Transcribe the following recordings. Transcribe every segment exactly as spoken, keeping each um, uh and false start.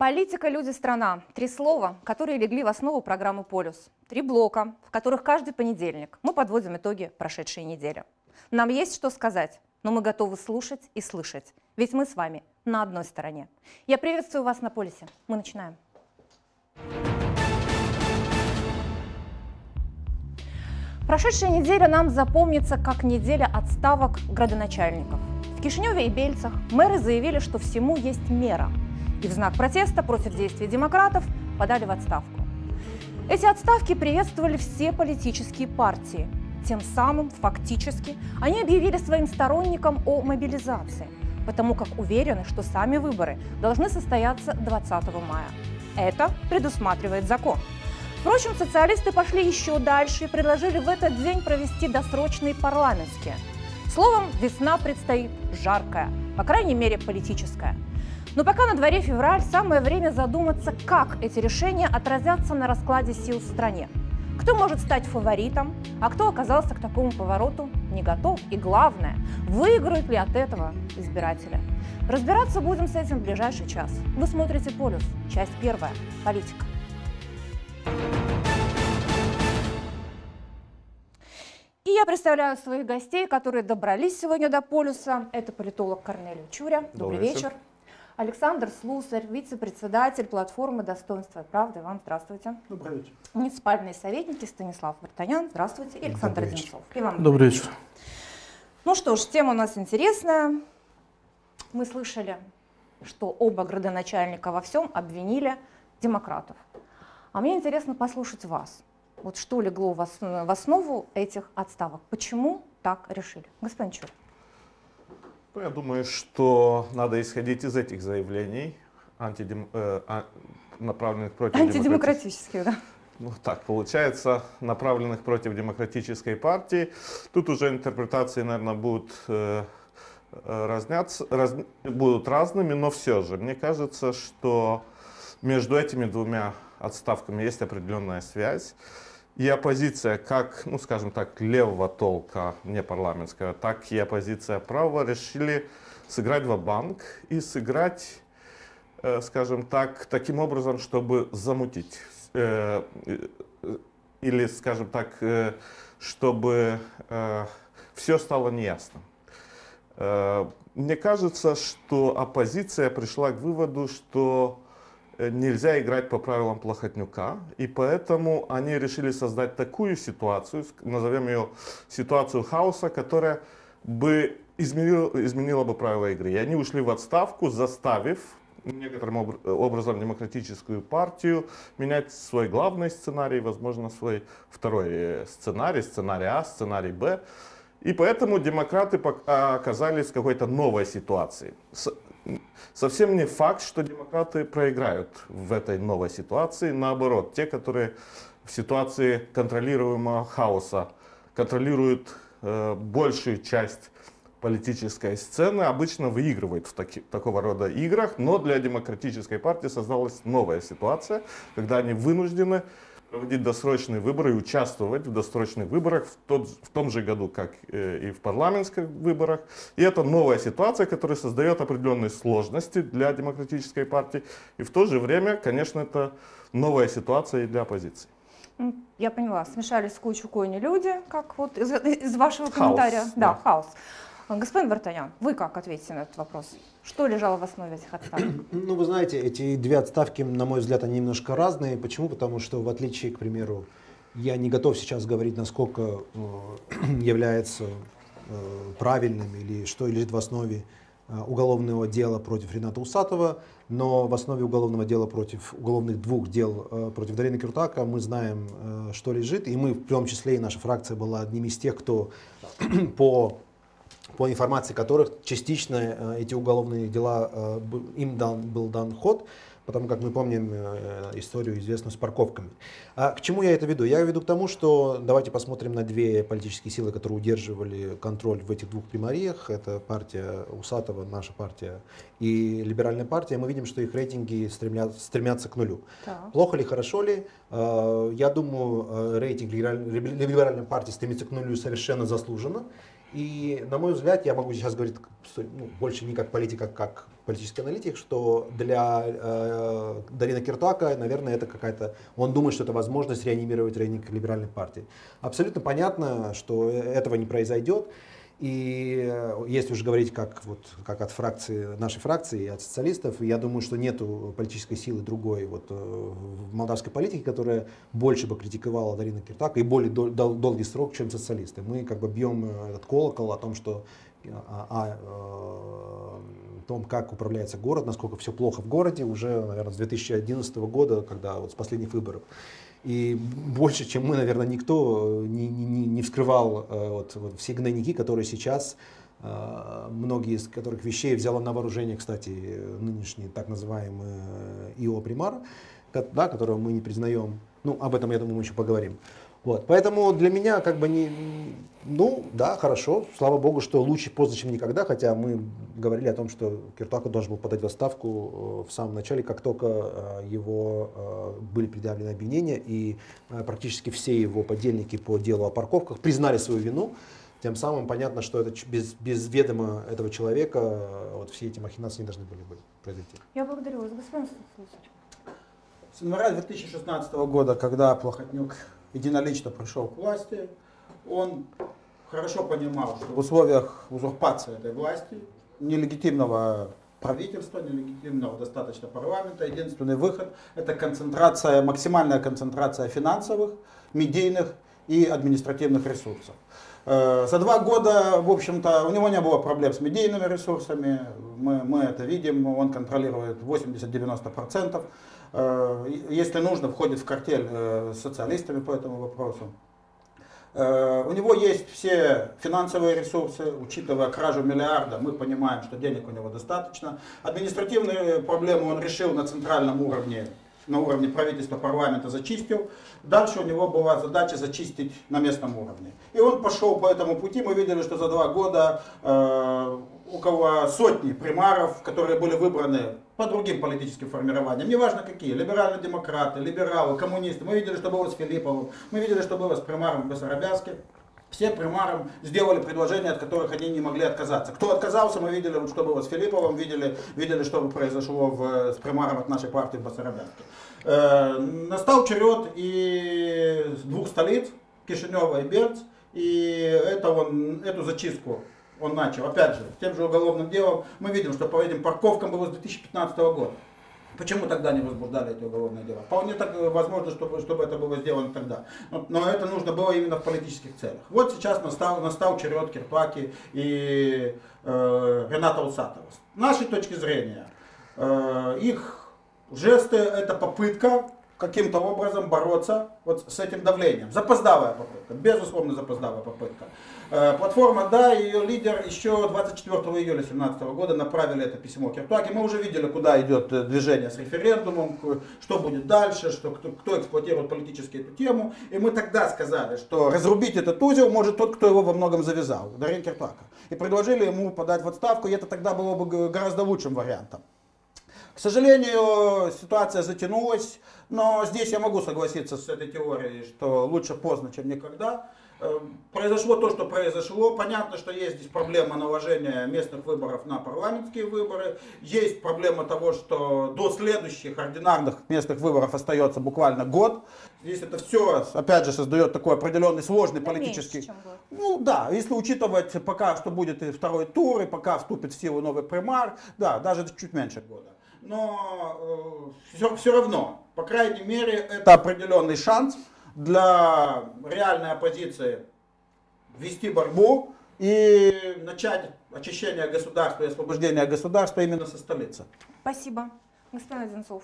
Политика, люди, страна. Три слова, которые легли в основу программы «Полюс». Три блока, в которых каждый понедельник мы подводим итоги прошедшей недели. Нам есть что сказать, но мы готовы слушать и слышать, ведь мы с вами на одной стороне. Я приветствую вас на «Полюсе». Мы начинаем. Прошедшая неделя нам запомнится как неделя отставок градоначальников. В Кишиневе и Бельцах мэры заявили, что всему есть мера. И в знак протеста против действий демократов подали в отставку. Эти отставки приветствовали все политические партии. Тем самым, фактически, они объявили своим сторонникам о мобилизации, потому как уверены, что сами выборы должны состояться двадцатого мая. Это предусматривает закон. Впрочем, социалисты пошли еще дальше и предложили в этот день провести досрочные парламентские. Словом, весна предстоит жаркая, по крайней мере, политическая. Но пока на дворе февраль, самое время задуматься, как эти решения отразятся на раскладе сил в стране. Кто может стать фаворитом, а кто оказался к такому повороту не готов. И главное, выиграют ли от этого избиратели. Разбираться будем с этим в ближайший час. Вы смотрите «Полюс», часть первая. Политика. И я представляю своих гостей, которые добрались сегодня до «Полюса». Это политолог Корнелия Чуря. Добрый, Добрый вечер. вечер. Александр Слусарь, вице-председатель платформы «Достоинство и правда». Иван, здравствуйте. Добрый вечер. Муниципальные советники Станислав Вартанян. Здравствуйте. И Александр Добрый Одинцов. Иван, добрый вечер. Ну что ж, тема у нас интересная. Мы слышали, что оба градоначальника во всем обвинили демократов. А мне интересно послушать вас. Вот что легло в основу этих отставок? Почему так решили? Господин Чуря. Я думаю, что надо исходить из этих заявлений, антидем... э, а... направленных против антидемократических, да? Ну так получается, направленных против демократической партии. Тут уже интерпретации, наверное, будут э, разняться, раз... будут разными, но все же мне кажется, что между этими двумя отставками есть определенная связь. И оппозиция, как, ну скажем так, левого толка, не парламентского, так и оппозиция правого решили сыграть ва-банк и сыграть, э, скажем так, таким образом, чтобы замутить. Э, э, или, скажем так, э, чтобы э, все стало неясным. Э, мне кажется, что оппозиция пришла к выводу, что нельзя играть по правилам Плохотнюка, и поэтому они решили создать такую ситуацию, назовем ее ситуацию хаоса, которая бы изменила, изменила бы правила игры. И они ушли в отставку, заставив некоторым образом демократическую партию менять свой главный сценарий, возможно, свой второй сценарий, сценарий А, сценарий Б. И поэтому демократы оказались в какой-то новой ситуации. Совсем не факт, что демократы проиграют в этой новой ситуации. Наоборот, те, которые в ситуации контролируемого хаоса контролируют э, большую часть политической сцены, обычно выигрывают в таки, такого рода играх. Но для демократической партии создалась новая ситуация, когда они вынуждены проводить досрочные выборы и участвовать в досрочных выборах в, тот, в том же году, как и в парламентских выборах. И это новая ситуация, которая создает определенные сложности для демократической партии. И в то же время, конечно, это новая ситуация и для оппозиции. Я поняла, смешались в кучу кони люди, как вот из, из вашего комментария. Хаос, да, да, хаос. Господин Вартанян, вы как ответите на этот вопрос? Что лежало в основе этих отставок? Ну, вы знаете, эти две отставки, на мой взгляд, они немножко разные. Почему? Потому что, в отличие, к примеру, я не готов сейчас говорить, насколько э, является э, правильным или что лежит в основе э, уголовного дела против Рената Усатова, но в основе уголовного дела против, уголовных двух дел э, против Дарины Киртака мы знаем, э, что лежит, и мы, в том числе и наша фракция была одним из тех, кто по по информации которых частично э, эти уголовные дела, э, им дан, был дан ход, потому как мы помним э, историю, известную с парковками. А к чему я это веду? Я веду к тому, что давайте посмотрим на две политические силы, которые удерживали контроль в этих двух примариях. Это партия Усатова, наша партия, и либеральная партия. Мы видим, что их рейтинги стремят, стремятся к нулю. Да. Плохо ли, хорошо ли? Э, я думаю, рейтинг либеральной партии стремится к нулю совершенно заслуженно. И, на мой взгляд, я могу сейчас говорить ну, больше не как политик, а как политический аналитик, что для э, Дарина Киртуака, наверное, это какая-то... Он думает, что это возможность реанимировать рейтинг либеральной партии. Абсолютно понятно, что этого не произойдет. И если уж говорить как, вот, как от фракции, нашей фракции, от социалистов, я думаю, что нет политической силы другой вот, в молдавской политике, которая больше бы критиковала Дарина Киртуака и более дол- дол- долгий срок, чем социалисты. Мы как бы бьем этот колокол о том, что о, о, о том, как управляется город, насколько все плохо в городе, уже, наверное, с две тысячи одиннадцатого года, когда вот с последних выборов. И больше, чем мы, наверное, никто не, не, не вскрывал э, вот, вот все гнойники, которые сейчас, э, многие из которых вещей взяла на вооружение, кстати, нынешний так называемый ИО Примар, да, которого мы не признаем. Ну, об этом, я думаю, мы еще поговорим. Вот. Поэтому для меня как бы не, ну да, хорошо, слава богу, что лучше поздно, чем никогда, хотя мы говорили о том, что Киртуака должен был подать в отставку в самом начале, как только его были предъявлены обвинения, и практически все его подельники по делу о парковках признали свою вину. Тем самым понятно, что это без, без ведома этого человека вот все эти махинации не должны были быть произойти. Я благодарю вас, господин Слушатель. С января две тысячи шестнадцатого года, когда Плохотнюк единолично пришел к власти, он хорошо понимал, что в условиях узурпации этой власти, нелегитимного правительства, нелегитимного достаточно парламента, единственный выход – это концентрация, максимальная концентрация финансовых, медийных и административных ресурсов. За два года, в общем-то, у него не было проблем с медийными ресурсами, мы, мы это видим, он контролирует восемьдесят-девяносто процентов. Если нужно, входит в картель с социалистами по этому вопросу. У него есть все финансовые ресурсы, учитывая кражу миллиарда, мы понимаем, что денег у него достаточно. Административные проблемы он решил на центральном уровне, на уровне правительства, парламента зачистил. Дальше у него была задача зачистить на местном уровне. И он пошел по этому пути. Мы видели, что за два года э, около сотни примаров, которые были выбраны по другим политическим формированиям, неважно какие, либеральные демократы, либералы, коммунисты. Мы видели, что было с Филипповым, мы видели, что было с примаром в Басарабяске. Все примарам сделали предложения, от которых они не могли отказаться. Кто отказался, мы видели, что было с Филипповым, видели, видели что произошло в, с примаром от нашей партии в Басарабяске. Э, настал черед и двух столиц, Кишинева и Бельц, и это он, эту зачистку он начал. Опять же, тем же уголовным делом мы видим, что по этим парковкам было с две тысячи пятнадцатого года. Почему тогда не возбуждали эти уголовные дела? Вполне так возможно, чтобы, чтобы это было сделано тогда. Но, но это нужно было именно в политических целях. Вот сейчас настал, настал черед Киртуаки и э, Рената Усатова. С нашей точки зрения, э, их жесты — это попытка каким-то образом бороться вот с этим давлением. Запоздалая попытка, безусловно запоздалая попытка. Платформа «Да» и ее лидер еще двадцать четвёртого июля две тысячи семнадцатого года направили это письмо Киртуаке. Мы уже видели, куда идет движение с референдумом, что будет дальше, что, кто, кто эксплуатирует политически эту тему. И мы тогда сказали, что разрубить этот узел может тот, кто его во многом завязал, Дарин Киртуака. И предложили ему подать в отставку, и это тогда было бы гораздо лучшим вариантом. К сожалению, ситуация затянулась, но здесь я могу согласиться с этой теорией, что лучше поздно, чем никогда. Произошло то, что произошло. Понятно, что есть здесь проблема наложения местных выборов на парламентские выборы. Есть проблема того, что до следующих ординарных местных выборов остается буквально год. Здесь это все, опять же, создает такой определенный сложный да политический... Меньше, чем год. Ну да, если учитывать пока, что будет и второй тур, и пока вступит в силу новый примар, да, даже чуть меньше года. Но э, все, все равно, по крайней мере, это определенный шанс для реальной оппозиции вести борьбу и начать очищение государства и освобождение государства именно со столицы. Спасибо. Господин Одинцов.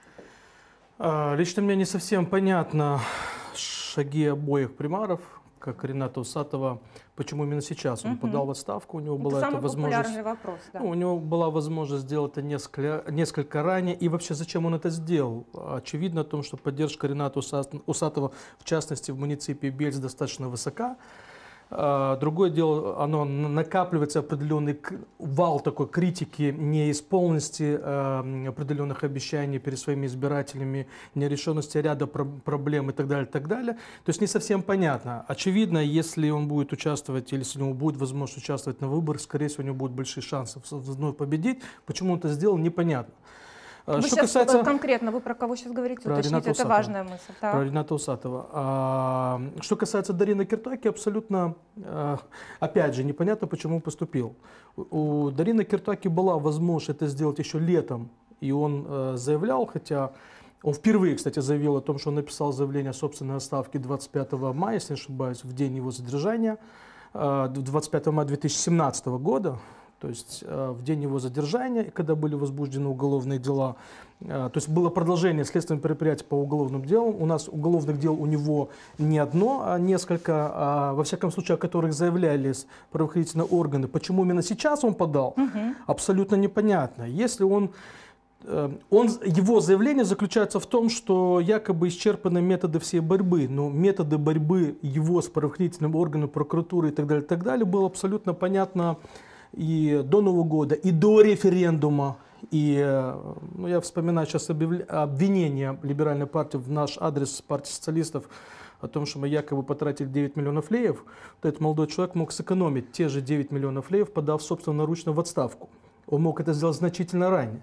Лично мне не совсем понятно шаги обоих примаров, как Рената Усатова, почему именно сейчас он угу. подал в отставку, у него это была самый эта возможность, вопрос, да. ну, у него была возможность сделать это несколько, несколько ранее, и вообще зачем он это сделал? Очевидно о том, что поддержка Рената Усатова, в частности в муниципе Бельц, достаточно высока. А, другое дело, оно накапливается определенный вал такой критики неисполненности э, определенных обещаний перед своими избирателями, нерешенности ряда про проблем и так далее, и так далее. То есть не совсем понятно. Очевидно, если он будет участвовать, или если у него будет возможность участвовать на выборах, скорее всего, у него будут большие шансы вновь победить. Почему он это сделал, непонятно. Вы Что сейчас касается... конкретно, вы про кого сейчас говорите? Про Уточните, Рената это Усатова. важная мысль. Так. Про Рената Усатова. А, что касается Дарины Киртаки, абсолютно, а, опять же, непонятно, почему поступил. У, у Дарины Киртаки была возможность это сделать еще летом, и он а, заявлял, хотя он впервые, кстати, заявил о том, что он написал заявление о собственной отставке двадцать пятого мая, если не ошибаюсь, в день его задержания, а, двадцать пятого мая две тысячи семнадцатого года. То есть э, в день его задержания, когда были возбуждены уголовные дела, э, то есть было продолжение следственного мероприятия по уголовным делам. У нас уголовных дел у него не одно, а несколько, а, во всяком случае, о которых заявлялись правоохранительные органы. Почему именно сейчас он подал, угу. абсолютно непонятно. Если он, э, он, его заявление заключается в том, что якобы исчерпаны методы всей борьбы, но методы борьбы его с правоохранительным органом, прокуратурой и так далее, и так далее было абсолютно понятно и до Нового года, и до референдума. И ну, я вспоминаю сейчас обвинение либеральной партии в наш адрес партии социалистов о том, что мы якобы потратили девять миллионов леев. Вот этот молодой человек мог сэкономить те же девять миллионов леев, подав собственноручно в отставку. Он мог это сделать значительно ранее.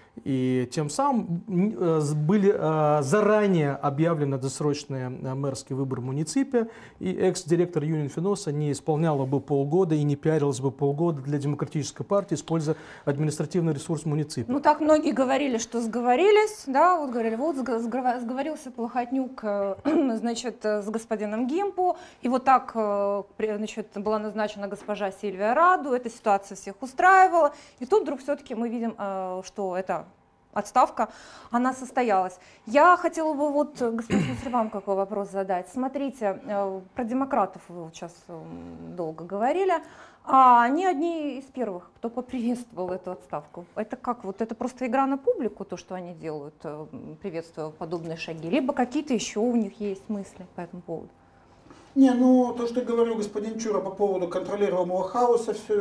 И тем самым были заранее объявлены досрочные мэрские выборы в муниципе, и экс-директор Юнинфиноса не исполняла бы полгода и не пиарилась бы полгода для демократической партии, используя административный ресурс муниципа. Ну так многие говорили, что сговорились, да, вот говорили, вот сговорился Плохотнюк, значит, с господином Гимпу, и вот так, значит, была назначена госпожа Сильвия Раду, эта ситуация всех устраивала, и тут вдруг все-таки мы видим, что это отставка, она состоялась. Я хотела бы вот, господин Сергей, вам какой вопрос задать. Смотрите, про демократов вы сейчас долго говорили, а они одни из первых, кто поприветствовал эту отставку. Это как, вот это просто игра на публику, то, что они делают, приветствуя подобные шаги, либо какие-то еще у них есть мысли по этому поводу? Не, ну то, что говорил господин Чура по поводу контролируемого хаоса, все,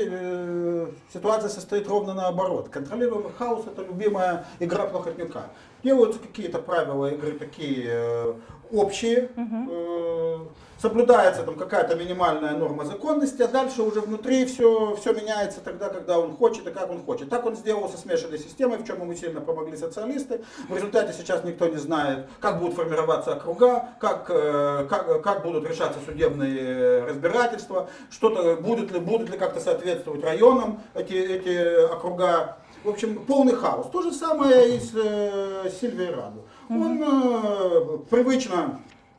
э, ситуация состоит ровно наоборот. Контролируемый хаос — это любимая игра Плохотнюка. Делаются какие-то правила игры такие э, общие, э, соблюдается там какая-то минимальная норма законности, а дальше уже внутри все, все меняется тогда, когда он хочет и как он хочет. Так он сделал со смешанной системой, в чем ему сильно помогли социалисты. В результате сейчас никто не знает, как будут формироваться округа, как, как, как будут решаться судебные разбирательства, что-то, будут ли, будут ли как-то соответствовать районам эти, эти округа. В общем, полный хаос. То же самое и с э, Сильвией Раду. Он э, привычно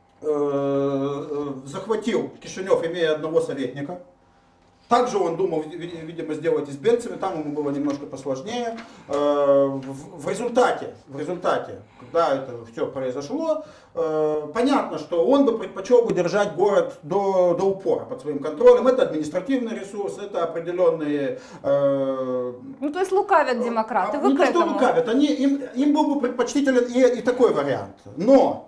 э, захватил Кишинев, имея одного советника. Также он думал, видимо, сделать и с бельцами, там ему было немножко посложнее. В результате, в результате, когда это все произошло, понятно, что он бы предпочел бы держать город до, до упора под своим контролем. Это административный ресурс, это определенные... Ну, то есть лукавят демократы, вы не к то, этому. что лукавят, они, им, им был бы предпочтителен и, и такой вариант. Но,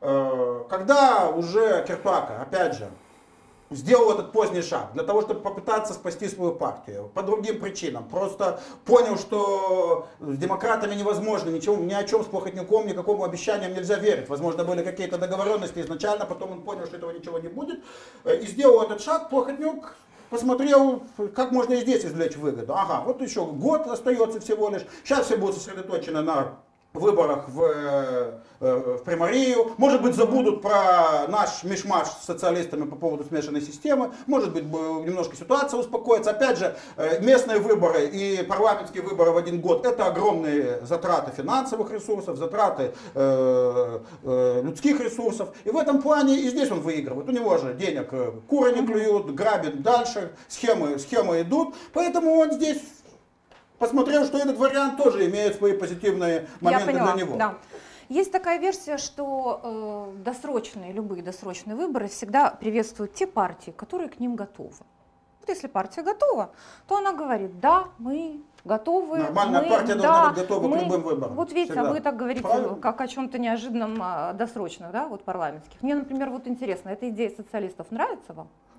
когда уже Кирпака, опять же, сделал этот поздний шаг для того, чтобы попытаться спасти свою партию. По другим причинам. Просто понял, что с демократами невозможно, ничего, ни о чем с Плохотнюком, никакому обещаниям нельзя верить. Возможно, были какие-то договоренности изначально, потом он понял, что этого ничего не будет. И сделал этот шаг. Плохотнюк посмотрел, как можно и здесь извлечь выгоду. Ага, вот еще год остается всего лишь. Сейчас все будут сосредоточены на выборах в, в Приморию. Может быть, забудут про наш мишмаш с социалистами по поводу смешанной системы. Может быть, немножко ситуация успокоится. Опять же, местные выборы и парламентские выборы в один год — это огромные затраты финансовых ресурсов, затраты э, э, людских ресурсов. И в этом плане и здесь он выигрывает. У него же денег куры не клюют, грабит дальше, схемы, схемы идут. Поэтому он здесь посмотрел, что этот вариант тоже имеет свои позитивные моменты. Я поняла, для него. Да. Есть такая версия, что э, досрочные, любые досрочные выборы всегда приветствуют те партии, которые к ним готовы. Вот если партия готова, то она говорит: да, мы готовы. Нормальная мы, партия да, должна быть готова мы, к любым выборам. Вот видите, всегда. А вы так говорите, Правильно? Как о чем-то неожиданном, досрочных, да, вот парламентских. Мне, например, вот интересно, эта идея социалистов нравится вам?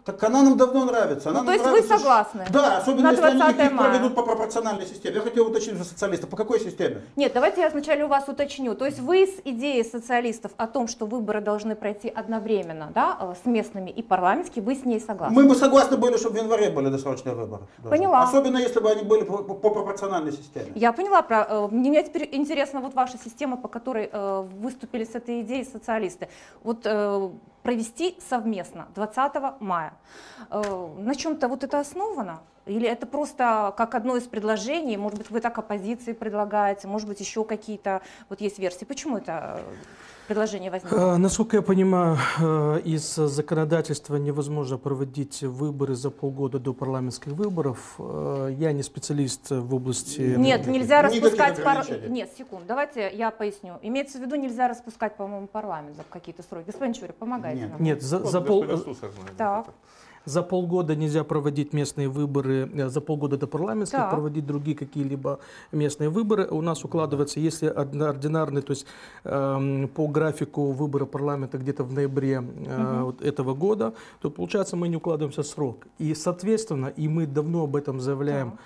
Так она нам давно нравится. Она Ну, нам то есть вы нравится, согласны? Да, особенно На если они двадцатое их мая. проведут по пропорциональной системе. Я хотел уточнить за социалистов. По какой системе? Нет, давайте я вначале у вас уточню. То есть вы с идеей социалистов о том, что выборы должны пройти одновременно, да, э, с местными и парламентскими, вы с ней согласны? Мы бы согласны были, чтобы в январе были досрочные выборы. даже. Поняла. Особенно если бы они были по, по- по пропорциональной системе. Я поняла. Про, э, мне теперь интересна вот ваша система, по которой э, выступили с этой идеей социалисты. Вот э, провести совместно двадцатого мая. Э, на чем-то вот это основано? Или это просто как одно из предложений? Может быть, вы так оппозиции предлагаете, может быть, еще какие-то вот есть версии. Почему это э, предложение возникло? Э, Насколько я понимаю, э, из законодательства невозможно проводить выборы за полгода до парламентских выборов. Э, Я не специалист в области... Нет, нельзя Никаких распускать... пар- ограничений. Нет, секунду, давайте я поясню. Имеется в виду, нельзя распускать, по-моему, парламент за какие-то сроки. Господин Чурин, помогайте Нет. нам. Нет, за, Вот за пол... господин Слусарь знает Так. это. За полгода нельзя проводить местные выборы, э, за полгода до парламентских Так. проводить другие какие-либо местные выборы. У нас укладывается, если одно- ординарный, то есть эм, по графику выбора парламента где-то в ноябре э, вот этого года, то получается мы не укладываемся в срок. И соответственно, и мы давно об этом заявляем,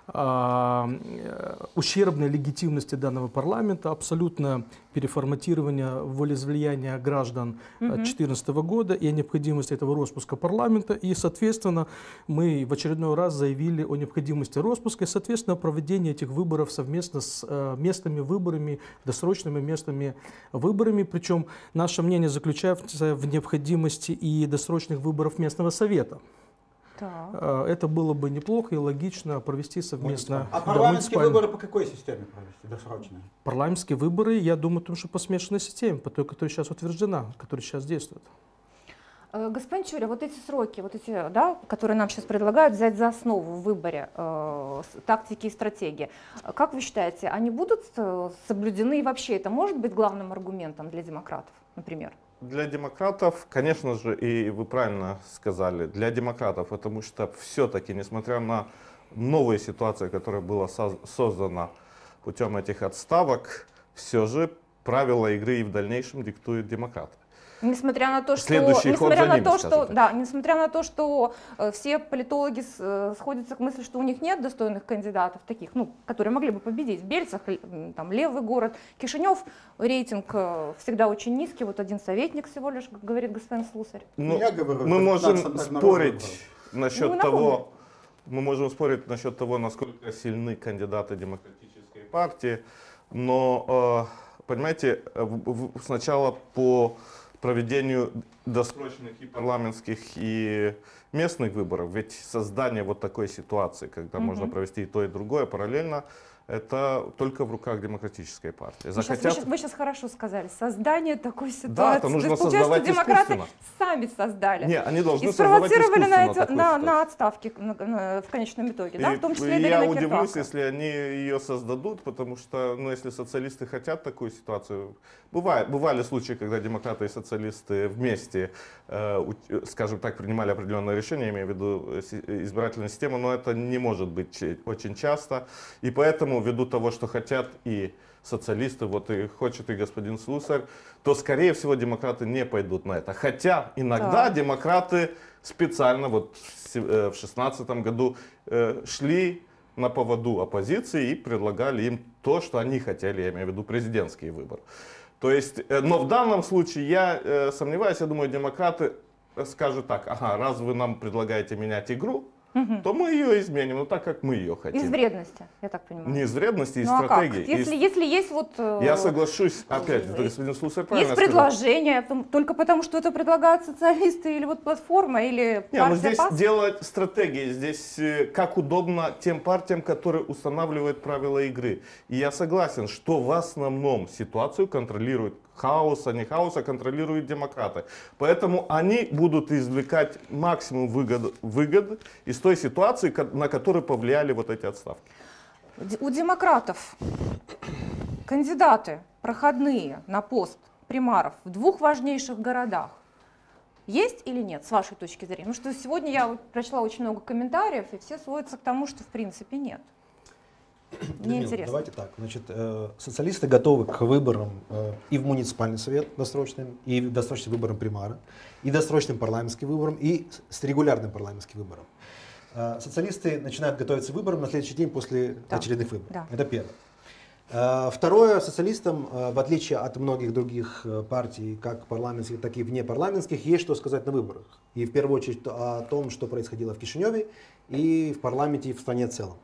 а, э, ущербной легитимности данного парламента, абсолютно переформатирование волеизъявления граждан две тысячи четырнадцатого года и о необходимости этого распуска парламента. И, соответственно, мы в очередной раз заявили о необходимости распуска и, соответственно, проведения этих выборов совместно с э, местными выборами, досрочными местными выборами. Причем наше мнение заключается в необходимости и досрочных выборов местного совета. Так. Э, Это было бы неплохо и логично провести совместно. А Да, парламентские муниципальные. выборы по какой системе провести? Досрочные? Парламентские выборы, я думаю, потому что по смешанной системе, по той, которая сейчас утверждена, которая сейчас действует. Э, Господин Чурин, вот эти сроки, вот эти, да, которые нам сейчас предлагают взять за основу в выборе э, с- тактики и стратегии, э, как вы считаете, они будут э, соблюдены и вообще это может быть главным аргументом для демократов, например? Для демократов, конечно же, и вы правильно сказали, для демократов, потому что все-таки, несмотря на новые ситуации, которая была соз- создана путем этих отставок, все же правила игры и в дальнейшем диктуют демократы. Несмотря на то, что, Следующий ход несмотря за на ними, то, скажем что, так. да, несмотря на то, что э, все политологи с- э, сходятся к мысли, что у них нет достойных кандидатов таких, ну, которые могли бы победить в Бельцах, л- м, там левый город, Кишинев, рейтинг э, всегда очень низкий, вот один советник всего лишь, как говорит господин Слусарь. Ну, Я говорю, мы можем пятнадцать народ спорить выбрал. насчет Ну, того, мы можем спорить насчет того, насколько сильны кандидаты демократической партии, но, э, понимаете, э, в- в- сначала по проведению досрочных и парламентских, и местных выборов, ведь создание вот такой ситуации, когда Мгм. можно провести и то, и другое параллельно, это только в руках демократической партии. Вы сейчас, вы, Захотят- щас- вы щас хорошо сказали, создание такой ситуации. Да, это То нужно есть получается, что создавать демократы искусственно. сами создали. Не, они должны И создавать спровоцировали на, искусственно эти- такую на, ситуацию. на отставки на- на- в конечном итоге, да, И в том числе и я Дарина удивлюсь, Киртака. если они ее создадут, потому что, ну, если социалисты хотят такую ситуацию, бывает, бывали случаи, когда демократы и социалисты вместе, э, у- скажем так, принимали определенные решения, я имею в виду э, си- избирательную систему, но это не может быть че- очень часто, и поэтому ввиду того, что хотят и социалисты, вот и хочет и господин Слусарь, то, скорее всего, демократы не пойдут на это. Хотя иногда Так. демократы специально, вот в се- э, в шестнадцатом году э, шли на поводу оппозиции и предлагали им то, что они хотели, я имею в виду президентские выборы. То есть, э, но в данном случае я э, сомневаюсь, я думаю, демократы скажут так: ага, раз вы нам предлагаете менять игру, Мгм. то мы ее изменим, ну так, как мы ее хотим. Из вредности, я так понимаю. Не из вредности, из Ну а стратегии. как? Если, из- если есть вот... э, Я соглашусь, опять, э, господин Слусарь правильно Есть сказал. предложение, том- только потому, что это предлагают социалисты или вот платформа, или Не, ну партия здесь ПАС? дело стратегии, здесь э, как удобно тем партиям, которые устанавливают правила игры. И я согласен, что в основном ситуацию контролирует хаос, а не хаос, а контролируют демократы. Поэтому они будут извлекать максимум выгод, выгод из той ситуации, ко- на которую повлияли вот эти отставки. Д- У демократов кандидаты проходные на пост примаров в двух важнейших городах есть или нет, с вашей точки зрения? Ну что сегодня я вот прочла очень много комментариев, и все сводятся к тому, что в принципе нет. Мне интересно. Давайте так. Значит, э, социалисты готовы к выборам э, и в муниципальный совет досрочным, и в досрочным выборам примара, и досрочным парламентским выборам, и с регулярным парламентским выбором. Э, социалисты начинают готовиться к выборам на следующий день после Да. очередных выборов. Да. Это первое. Э, Второе, социалистам, э, в отличие от многих других э, партий, как парламентских, так и внепарламентских, есть что сказать на выборах. И в первую очередь о том, что происходило в Кишиневе, и в парламенте, и в стране в целом.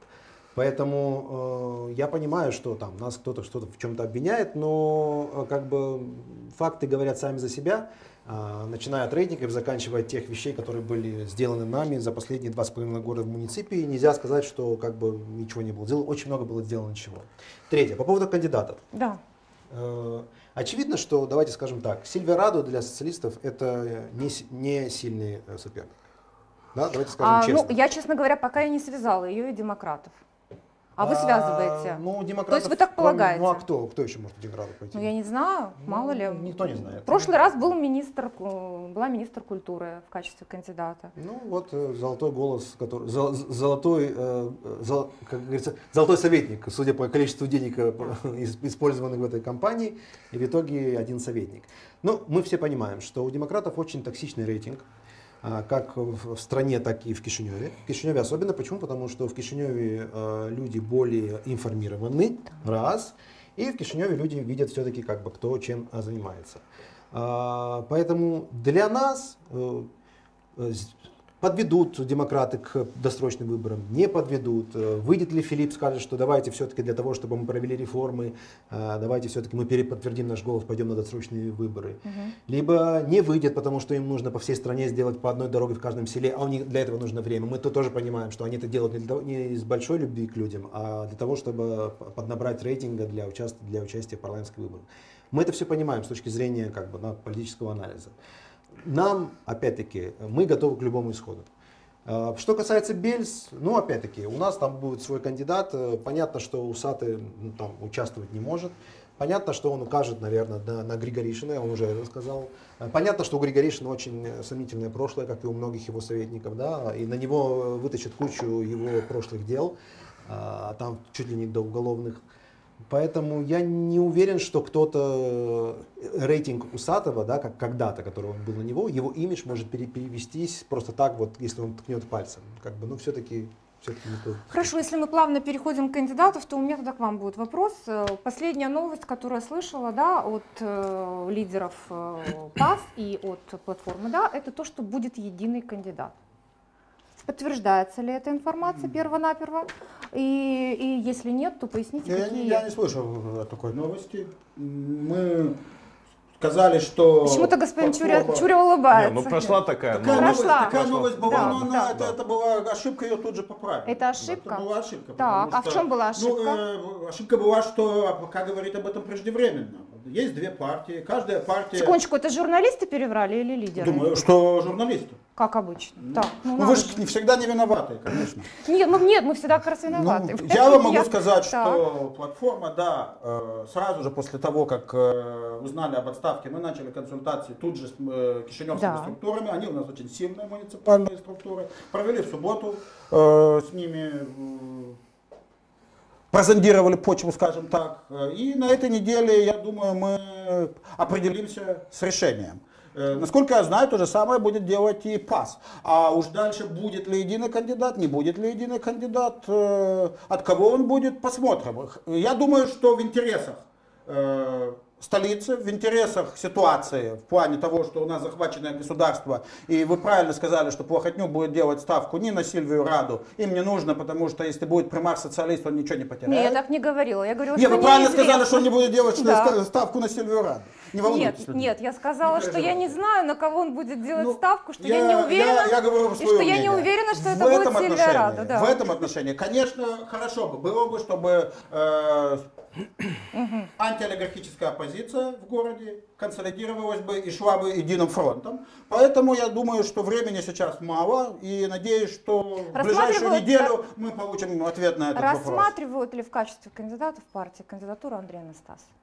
Поэтому э, я понимаю, что там нас кто-то что-то в чем-то обвиняет, но э, как бы факты говорят сами за себя, э, начиная от рейтингов, заканчивая тех вещей, которые были сделаны нами за последние два с половиной года в муниципе. Нельзя сказать, что как бы ничего не было сделано. Очень много было сделано ничего. Третье, по поводу кандидатов. Да. Э, очевидно, что, давайте скажем так, Сильвия Радо для социалистов это не, с- не сильный э, соперник. Да, давайте скажем А, честно. ну, я, честно говоря, пока я не связала ее и демократов. А вы связываете? Ну, демократов, То есть вы так кроме- полагаете? Ну а кто, кто еще может в демократов пойти? Ну, я не знаю, мало ли. Ну, никто не знает. В прошлый раз был министр, ку- была министр культуры в качестве кандидата. Ну вот э, золотой голос, который, зол- золотой, э, зол- как говорится, золотой советник, судя по количеству денег, э, ис- использованных в этой кампании, и в итоге один советник. Ну, мы все понимаем, что у демократов очень токсичный рейтинг, а, как в в стране, так и в Кишиневе. В Кишиневе особенно, почему? Потому что в Кишиневе э, люди более информированы, раз, и в Кишиневе люди видят все-таки, как бы, кто чем а, занимается. А, поэтому для нас э, э, с- подведут демократы к досрочным выборам, не подведут. Э, Выйдет ли Филипп, скажет, что давайте все-таки для того, чтобы мы провели реформы, э, давайте все-таки мы переподтвердим наш голос, пойдем на досрочные выборы. Либо не выйдет, потому что им нужно по всей стране сделать по одной дороге в каждом селе, а у них для этого нужно время. Мы то тоже понимаем, что они это делают не, для того- не из большой любви к людям, а для того, чтобы п- поднабрать рейтинга для, участ- для участия в парламентских выборах. Мы это все понимаем с точки зрения как бы, да, политического анализа. Нам, опять-таки, мы готовы к любому исходу. Э, Что касается Бельс, ну, опять-таки, у нас там будет свой кандидат. Э, Понятно, что Усатый ну, там, участвовать не может. Понятно, что он укажет, наверное, на, на Григоришина, он уже это сказал. Э, Понятно, что у Григоришина очень э, сомнительное прошлое, как и у многих его советников, да, и на него вытащат кучу его прошлых дел, а там чуть ли не до уголовных. Поэтому я не уверен, что кто-то э, рейтинг Усатого, да, как когда-то, который он был на него, его имидж может пере- перевестись просто так, вот, если он ткнет пальцем. Как бы, ну, все-таки, все-таки не то. Хорошо, если мы плавно переходим к кандидатов, то у меня тогда к вам будет вопрос. Э, Последняя новость, которую я слышала, да, от э, лидеров э, ПАС и от платформы, да, это то, что будет единый кандидат. Подтверждается ли эта информация перво-наперво? И, и если нет, то поясните, Я, какие... не, я не слышал о такой новости. Мы сказали, что... Почему-то господин Чуря, платформа- Чуря Не, улыбается. ну прошла такая Такая, новость. новость, Прошла. такая новость была, Да, но она, да. это, это была ошибка, ее тут же поправили. Это ошибка? Это была ошибка. Так, потому а в чем была ошибка? Ну, э, ошибка была, что пока говорит об этом преждевременно. Есть две партии, каждая партия... Секундочку, это журналисты переврали или лидеры? Думаю, что журналисты. Как обычно. Так, ну, Ну, надо вы же. же не всегда не виноваты, конечно. Нет, мы, нет, мы всегда как раз виноваты. Ну, я вам могу Я- сказать, Так. что платформа, да, э, сразу же после того, как э, узнали об отставке, мы начали консультации тут же с э, кишиневскими Да. структурами. Они у нас очень сильные муниципальные структуры. Провели в субботу э, с ними, э, прозондировали почву, скажем так. Э, И на этой неделе, я думаю, мы определимся с решением. Э, Насколько я знаю, то же самое будет делать и ПАС. А уж дальше, будет ли единый кандидат, не будет ли единый кандидат, э, от кого он будет, посмотрим. Я думаю, что в интересах э, столицы, в интересах ситуации, в плане того, что у нас захваченное государство, и вы правильно сказали, что Плохотнюк будет делать ставку не на Сильвию Раду, им не нужно, потому что если будет примар-социалист, он ничего не потеряет. Не, я так не говорила. Я говорила, Не, что вы правильно неизвестно. сказали, что он не будет делать Да. ста- ставку на Сильвию Раду. Не Нет, волнуйтесь. люди. нет, я сказала, Не что я не переживайте. знаю, на кого он будет делать Ну, ставку, что я, не я- уверена, я говорю и свое что я не мнение. уверена, что В это будет этом Сильвия отношении- Раду. Да. В этом отношении, конечно, хорошо бы было бы, чтобы э, антиолигархическая оппозиция в городе консолидировалась бы и шла бы единым фронтом. Поэтому я думаю, что времени сейчас мало, и надеюсь, что в ближайшую Рассматривают- неделю мы получим ответ на этот вопрос. Рассматривают ли в качестве кандидата в партии кандидатуру Андрея Анастаса?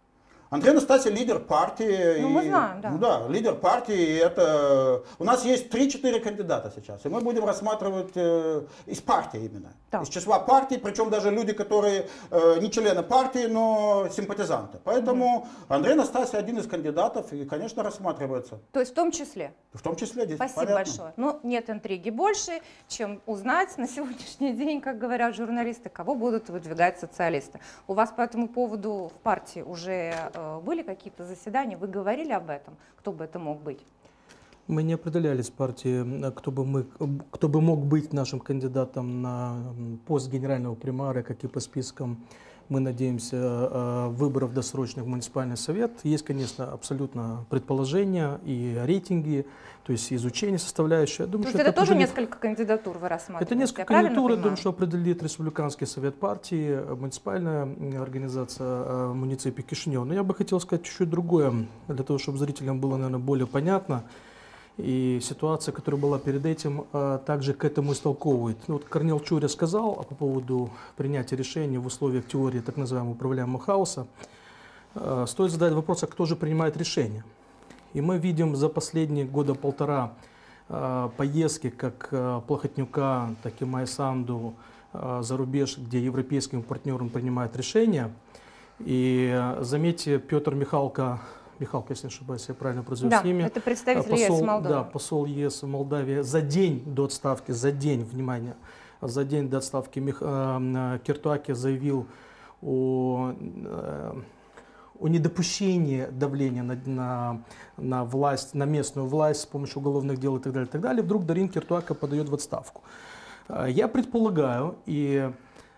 Андрей Настасьев лидер партии. Ну, и, мы знаем, да. Ну да, лидер партии. И это... У нас есть три-четыре кандидата сейчас. И мы будем рассматривать э, из партии именно. Да. Из числа партий, причем даже люди, которые э, не члены партии, но симпатизанты. Поэтому mm-hmm. Андрей Настасьев один из кандидатов и, конечно, рассматривается. То есть в том числе? В том числе. Здесь Спасибо понятно. большое. Но нет интриги больше, чем узнать на сегодняшний день, как говорят журналисты, кого будут выдвигать социалисты. У вас по этому поводу в партии уже э, были какие-то заседания? Вы говорили об этом? Кто бы это мог быть? Мы не определялись в партии, кто бы, мы, кто бы мог быть нашим кандидатом на пост генерального примара, как и по спискам. Мы надеемся выборов досрочных в муниципальный совет. Есть, конечно, абсолютно предположения и рейтинги, то есть изучение составляющее. Я думаю, То что есть это, это тоже определит... несколько кандидатур вы рассматриваете? Это несколько кандидатур, я думаю, что определит Республиканский совет партии, муниципальная организация муниципии Кишинев. Но я бы хотел сказать чуть-чуть другое, для того, чтобы зрителям было, наверное, более понятно. И ситуация, которая была перед этим, также к этому истолковывает. Ну, вот Корнел Чуря сказал по поводу принятия решений в условиях теории так называемого управляемого хаоса. Стоит задать вопрос, а кто же принимает решения? И мы видим за последние года полтора поездки как Плохотнюка, так и Майсанду за рубеж, где европейским партнерам принимают решения. И заметьте, Петр Михалко, Михалко, если не ошибаюсь, я правильно произнес да, имя. Это представитель посол, ЕС Молдовы. Да, посол ЕС в Молдавии за день до отставки, за день, внимание, за день до отставки Мих, э, Киртуаке заявил о, э, о недопущении давления на, на, на власть, на местную власть с помощью уголовных дел и так далее, и так далее. Вдруг Дарин Киртуаке подает в отставку. Я предполагаю, и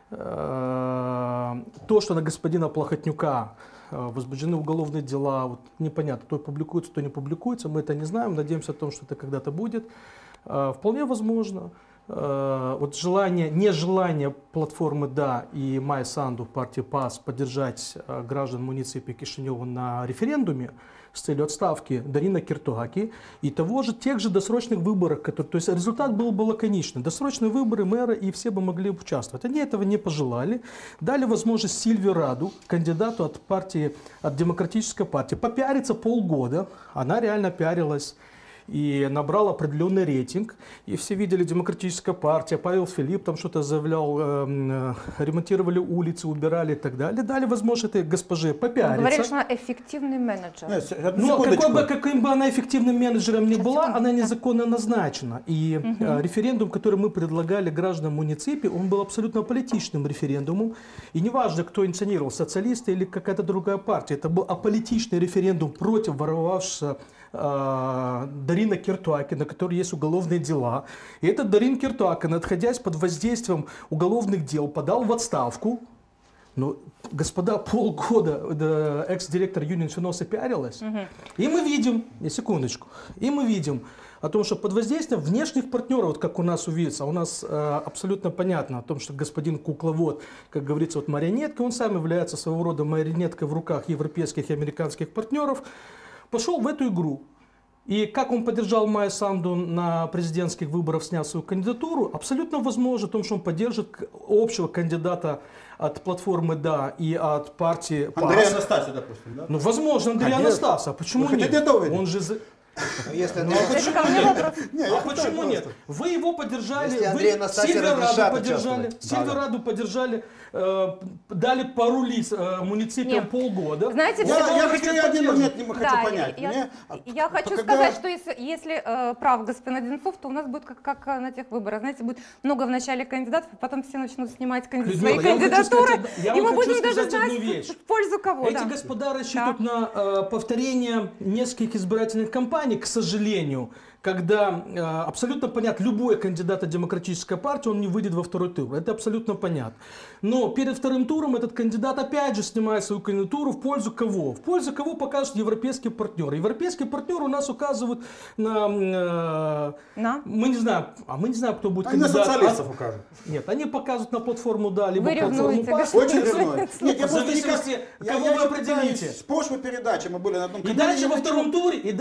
э, то, что на господина Плохотнюка возбуждены уголовные дела, вот непонятно, то публикуется, то не публикуется, мы это не знаем, надеемся о том, что это когда-то будет. Вполне возможно. Вот желание, нежелание платформы «Да» и Майи Санду партии ПАС поддержать граждан муниципии Кишинева на референдуме с целью отставки Дарина Киртуаке и того же, тех же досрочных выборах, которые, то есть результат был бы лаконичный. Досрочные выборы мэра, и все бы могли участвовать. Они этого не пожелали. Дали возможность Сильве Раду, кандидату от партии, от Демократической партии, попиариться полгода. Она реально пиарилась и набрал определенный рейтинг. И все видели Демократическая партия, Павел Филипп там что-то заявлял, э, э, ремонтировали улицы, убирали и так далее. Дали возможность этой госпоже попиариться. Говорили, что она эффективный менеджер. Нет, Но какой бы, каким бы она эффективным менеджером ни была, она незаконно назначена. И угу. э, референдум, который мы предлагали гражданам муниципии, он был абсолютно политичным референдумом. И неважно, кто инициировал, социалисты или какая-то другая партия, это был аполитичный референдум против воровавшегося э, Дарина Киртуаке, на который есть уголовные дела. И этот Дарин Киртуаке, находясь под воздействием уголовных дел, подал в отставку. Но, господа, полгода да, экс-директор Юнин Финоса пиарилась. Угу. И мы видим, не секундочку, и мы видим о том, что под воздействием внешних партнеров, вот как у нас увидится, у нас э, абсолютно понятно о том, что господин кукловод, как говорится, вот марионетка, он сам является своего рода марионеткой в руках европейских и американских партнеров, пошел в эту игру. И как он поддержал Майю Санду на президентских выборах, сняв свою кандидатуру, абсолютно возможно о том, что он поддержит общего кандидата от платформы «Да» и от партии ПАС. Андрей Анастасия, допустим, да? Ну, возможно, Андрей Анастасия. Почему Вы нет? Он же... Если ну, а почему нет? Не, а почему нет? Вы его поддержали, вы Сильве Раду поддержали, Сильве Раду поддержали, э, дали порулить э, муниципиям нет. полгода. Знаете, я, я, я хочу один момент не хочу да, понять. Я, Мне, я хочу когда... сказать, что если, если э, прав господин Одинцов, то у нас будет как, как на тех выборах. Знаете, будет много в начале кандидатов, а потом все начнут снимать кандидат... свои кандидатуры, сказать, и мы будем даже знать, в пользу кого. Эти да. господа рассчитывают да. на э, повторение нескольких избирательных кампаний, к сожалению, когда э, абсолютно понятно, любой кандидат от Демократической партии, он не выйдет во второй тур. Это абсолютно понятно. Но перед вторым туром этот кандидат опять же снимает свою кандидатуру в пользу кого? В пользу кого покажут европейские партнеры. Европейские партнеры у нас указывают на... Э, на? Мы не знаем, а мы не знаем, кто будет они кандидат. На социалистов укажут. Нет, они показывают на платформу «Да», либо вы платформу «ПАС». Очень ревную. Нет, я в зависимости, никак, кого я, вы я определите. С прошлой передачи мы были на одном канале. И дальше во втором туре, и дальше во втором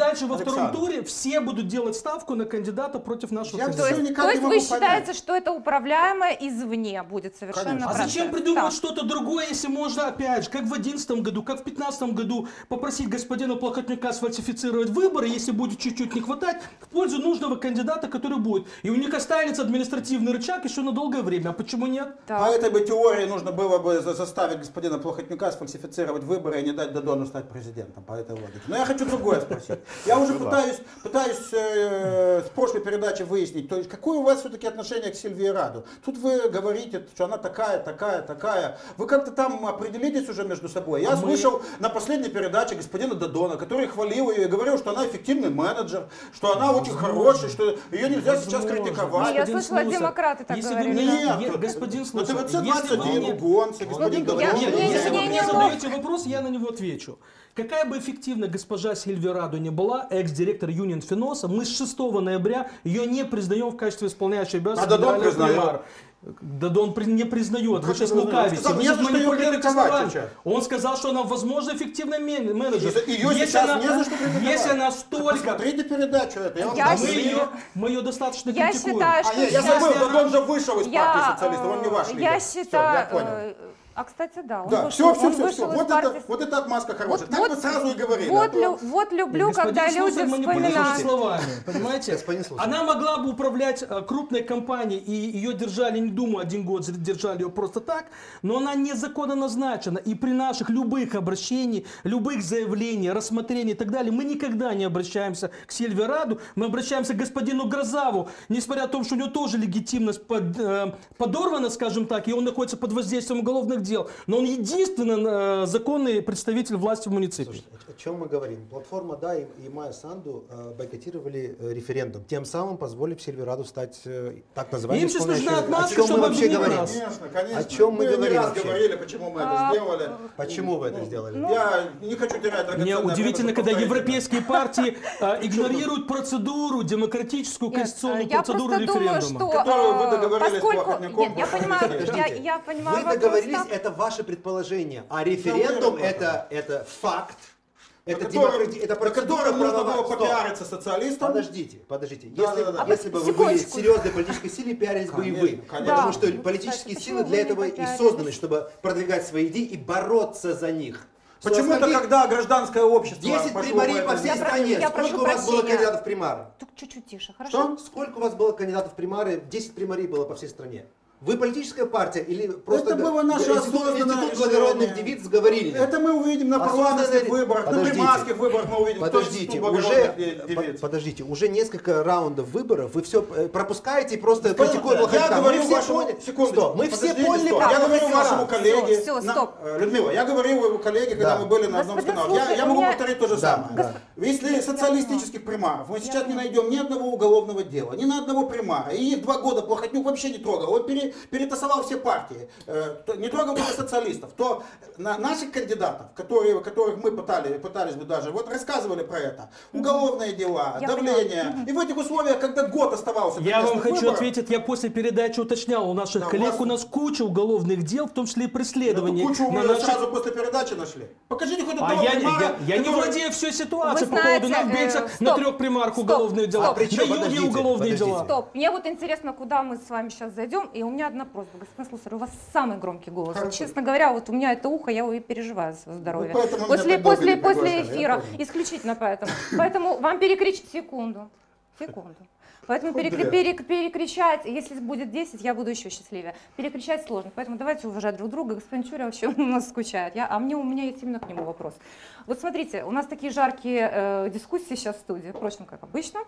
втором Александр. туре все будут делать ставку на кандидата против нашего Я То кандидата. всё есть, никак то не есть могу вы понять. считаете, что это управляемое извне будет совершенно Конечно. А процесс? зачем придумывать Так. что-то другое, если можно, опять же, как в две тысячи одиннадцатом году, как в две тысячи пятнадцатом году, попросить господина Плохотнюка сфальсифицировать выборы, если будет чуть-чуть не хватать, в пользу нужного кандидата, который будет. И у них останется административный рычаг еще на долгое время. А почему нет? Так. По этой бы теории нужно было бы за- заставить господина Плохотнюка сфальсифицировать выборы и не дать Додону стать президентом по этой логике. Но я хочу другое спросить. Я уже пытаюсь, пытаюсь э, с прошлой передачи выяснить, то есть какое у вас все-таки отношение к Сильвии Раду. Тут вы говорите, что она такая, такая, такая. Вы как-то там определитесь уже между собой. Я А мы- слышал на последней передаче господина Додона, который хвалил ее и говорил, что она эффективный менеджер, что она очень хорошая, что ее нельзя сейчас Возможно. критиковать. Не, я Господин слышала, Слусар, демократы так если вы говорили. мне- Нет, е- господин на Слусар, ТВЦ если вы двадцать один мне- у Гонца, господин Ну, я- Додон. я- Нет, не- если не- вы не- мне не- задаете вопрос, я на него отвечу. Какая бы эффективна госпожа Сильвия Раду не была, экс-директор Юнион Финоса, мы с шестого ноября ее не признаем в качестве исполняющей обязанности А Додон генерального признает. примара. Додон при- не признает, вы Как сейчас не признает? лукавите. Он сказал, Вы не сейчас за что ее манипулируете критиковать словами. сейчас. Он сказал, что она, возможно, эффективный мен- менеджер. И ее Если сейчас она- не за что критиковать. Если она столько... Посмотрите передачу эту, я вам Я дам Мы считаю- ссылку. ее, мы ее достаточно Я критикуем. считаю, А что нет, я сейчас- забыл, она- Додон же вышел из партии Я, социалистов, он не ваш э, лидер. Я Всё, считаю... я понял. э, А, кстати, да, он Да, вышел, все, все, он все, вышел все. из Вот партии. это, вот это отмазка хорошая. Вот- Так вот- бы сразу и говорили. Вот, а то- лю- вот люблю, Господин когда люди Слусар манипулирует вспоминают. словами, понимаете? Господин Слусар. Она могла бы управлять э, крупной компанией, и ее держали, не думаю, один год держали ее просто так, но она незаконно назначена, и при наших любых обращениях, любых заявлениях, рассмотрениях и так далее, мы никогда не обращаемся к Сильвии Раду, мы обращаемся к господину Грозаву, несмотря на то, что у него тоже легитимность под, э, подорвана, скажем так, и он находится под воздействием уголовных дел, но он единственный э, законный представитель власти в муниципе. Слушайте, о чем мы говорим? Платформа «Да» и, и Майя Санду э, бойкотировали э, референдум, тем самым позволив Сильвии Раду стать э, так называемой Им сейчас нужна исполняющей. отмазка, О чем мы чтобы вообще обвинить говорим? нас. Конечно, конечно. О чем мы не говорим раз вообще? говорили, почему мы А, это сделали. Почему вы это сделали? Ну, Я не хочу терять драгоценное Мне время, удивительно, чтобы когда повторить это. европейские партии э, игнорируют процедуру, демократическую Нет, конституционную я процедуру просто думаю, референдума. что, Которую вы э, договорились с поскольку... Плохотнюком Нет, я проходить. понимаю, я, Подождите. я понимаю Вы вопрос договорились, так. это ваше предположение, а референдум уверен в это, это факт, это, На котором- демократи- это на процедура котором нужно правовая. было Стоп. попиариться социалистам. Подождите, подождите. Да, если да, да. если А бы вот вы были секундочку. серьезной политической силой, пиарились бы и Конечно, вы. конечно. Потому Да. что Кстати, политические почему силы вы для не этого и попиарились? созданы, чтобы продвигать свои идеи и бороться за них. Что Почему-то, остальные- когда гражданское общество десять пошло примарий в это по всей Я про- стране. я прошу Сколько у вас было прощения. кандидатов в примары? Тут чуть-чуть тише, хорошо? Что? Сколько у вас было кандидатов в примары? десять примарий было по всей стране. Вы политическая партия или просто Это было наше институт, осознанное институт решение. благородных девиц сговорили? Это мы увидим на Осознанное- парламентских выборах, на Подождите. примарских выборах мы увидим, кто Подождите, институт уже, благородных де- по- девиц. подождите, уже несколько раундов выборов, вы все пропускаете и просто Господин критикуете Лукашенко, Лохотнюка. я Мы говорю все вашему... поняли. Секундочку, Что? Мы все подождите, поняли стоп. правду Я говорю Лохотнюка. вашему коллеге... Всё, всё, на- стоп. э, Людмила, я говорил его коллеге, когда Да. мы были на одном Господин канале. Я, Слусар, я у могу меня- повторить то же Да, самое. да. Если социалистических примаров мы сейчас не найдем ни одного уголовного дела, ни на одного примара, и их два года Плохотнюк вообще не трогал, он пере- перетасовал все партии, э, то- не трогал только социалистов, то на наших кандидатов, которые, которых мы пытали, пытались бы даже, вот рассказывали про это, уголовные дела, Я давление, и в этих условиях, когда год оставался до Я вам местных хочу выборов, ответить, я после передачи уточнял у наших Да, коллег, у вас- у нас куча уголовных дел, в том числе и эту преследований. кучу на вы наших- сразу после передачи нашли. Покажите хоть А одного я, примара, я, я не который- владею всей ситуацией Вы по поводу знаете, нас, бейцев, э, на стоп, трех примарах стоп, уголовные дела, стоп. А при чем? на юге Подождите, уголовные подождите. дела. Стоп, мне вот интересно, куда мы с вами сейчас зайдем, и у меня одна просьба, господин Слусар, у вас самый громкий голос. Хорошо. Честно говоря, вот у меня это ухо, я и переживаю за свое здоровье. Вот поэтому меня После, так долго после, не после приглашали, я эфира, понял. исключительно поэтому. Поэтому вам перекричать, секунду, секунду. Поэтому Хоть перекри- две. перек- перекричать, если будет десять, я буду еще счастливее. Перекричать сложно, поэтому давайте уважать друг друга. Господин Чуря вообще у нас скучает, я, а мне, у меня есть именно к нему вопрос. Вот смотрите, у нас такие жаркие э, дискуссии сейчас в студии, впрочем, как обычно.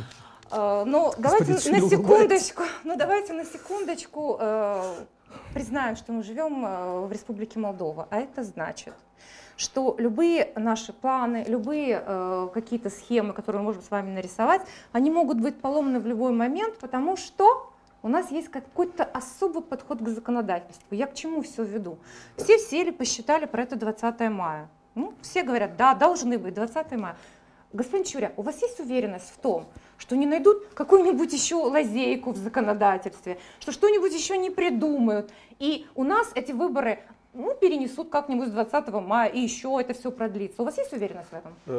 Э, но давайте на Чуря секундочку, ну давайте на секундочку э, признаем, что мы живем э, в Республике Молдова, а это значит, что любые наши планы, любые э, какие-то схемы, которые мы можем с вами нарисовать, они могут быть поломаны в любой момент, потому что у нас есть какой-то особый подход к законодательству. Я к чему все веду? Все сели, посчитали про это двадцатое мая. Ну, все говорят, да, должны быть двадцатое мая. Господин Чуря, у вас есть уверенность в том, что не найдут какую-нибудь еще лазейку в законодательстве, что что-нибудь еще не придумают, и у нас эти выборы ну, перенесут как-нибудь с двадцатого мая, и еще это все продлится. У вас есть уверенность в этом? Э,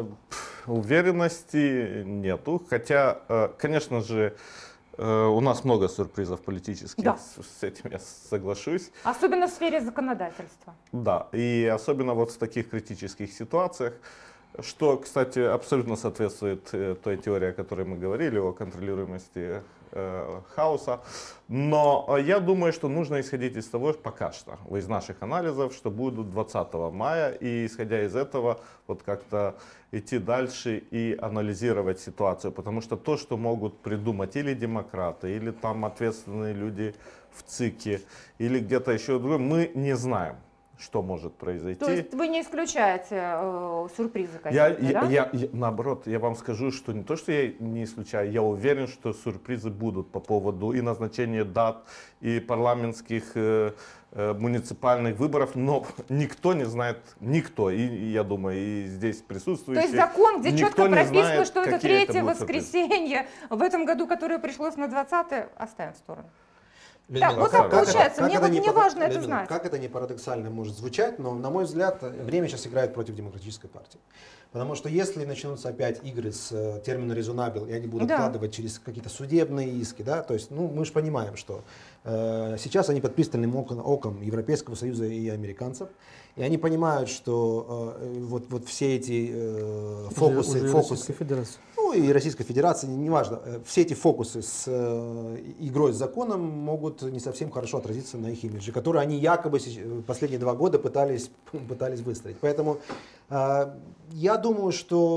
Уверенности нету, хотя, э, конечно же, э, у нас много сюрпризов политических, Да. с, с этим я соглашусь. Особенно в сфере законодательства. Да, и особенно вот в таких критических ситуациях, что, кстати, абсолютно соответствует э, той теории, о которой мы говорили, о контролируемости э, хаоса. Но э, я думаю, что нужно исходить из того, пока что, из наших анализов, что будут двадцатого мая, и исходя из этого вот как-то идти дальше и анализировать ситуацию, потому что то, что могут придумать или демократы, или там ответственные люди в ЦИКе, или где-то еще другое, мы не знаем, что может произойти. То есть вы не исключаете э, сюрпризы Я, какие-то, я, да? я, я- наоборот, я вам скажу, что не то, что я не исключаю, я уверен, что сюрпризы будут по поводу и назначения дат, и парламентских, э, э, муниципальных выборов, но никто не знает, никто, и, и я думаю, и здесь присутствующие. То есть закон, где никто четко не прописано, знает, что это какие третье будут сюрпризы. воскресенье в этом году, которое пришлось на двадцатое, оставим в сторону. Людмила, Так, вот как так это- получается. Мне вот не мне пара- важно это Людмила, знать. Как это не парадоксально может звучать, но, на мой взгляд, время сейчас играет против демократической партии. Потому что если начнутся опять игры с э, термином резонабл, и они будут Да. вкладывать через какие-то судебные иски, да, то есть, ну, мы же понимаем, что э, сейчас они под пристальным оком, оком Европейского Союза и американцев, и они понимают, что э, вот, вот все эти э, фокусы, Уже- уже фокусы, Российская Федерация. ну и Российской Федерации, неважно, э, все эти фокусы с э, игрой с законом могут не совсем хорошо отразиться на их имидже, который они якобы сеч- последние два года пытались, пытались выстроить. Поэтому э, я думаю,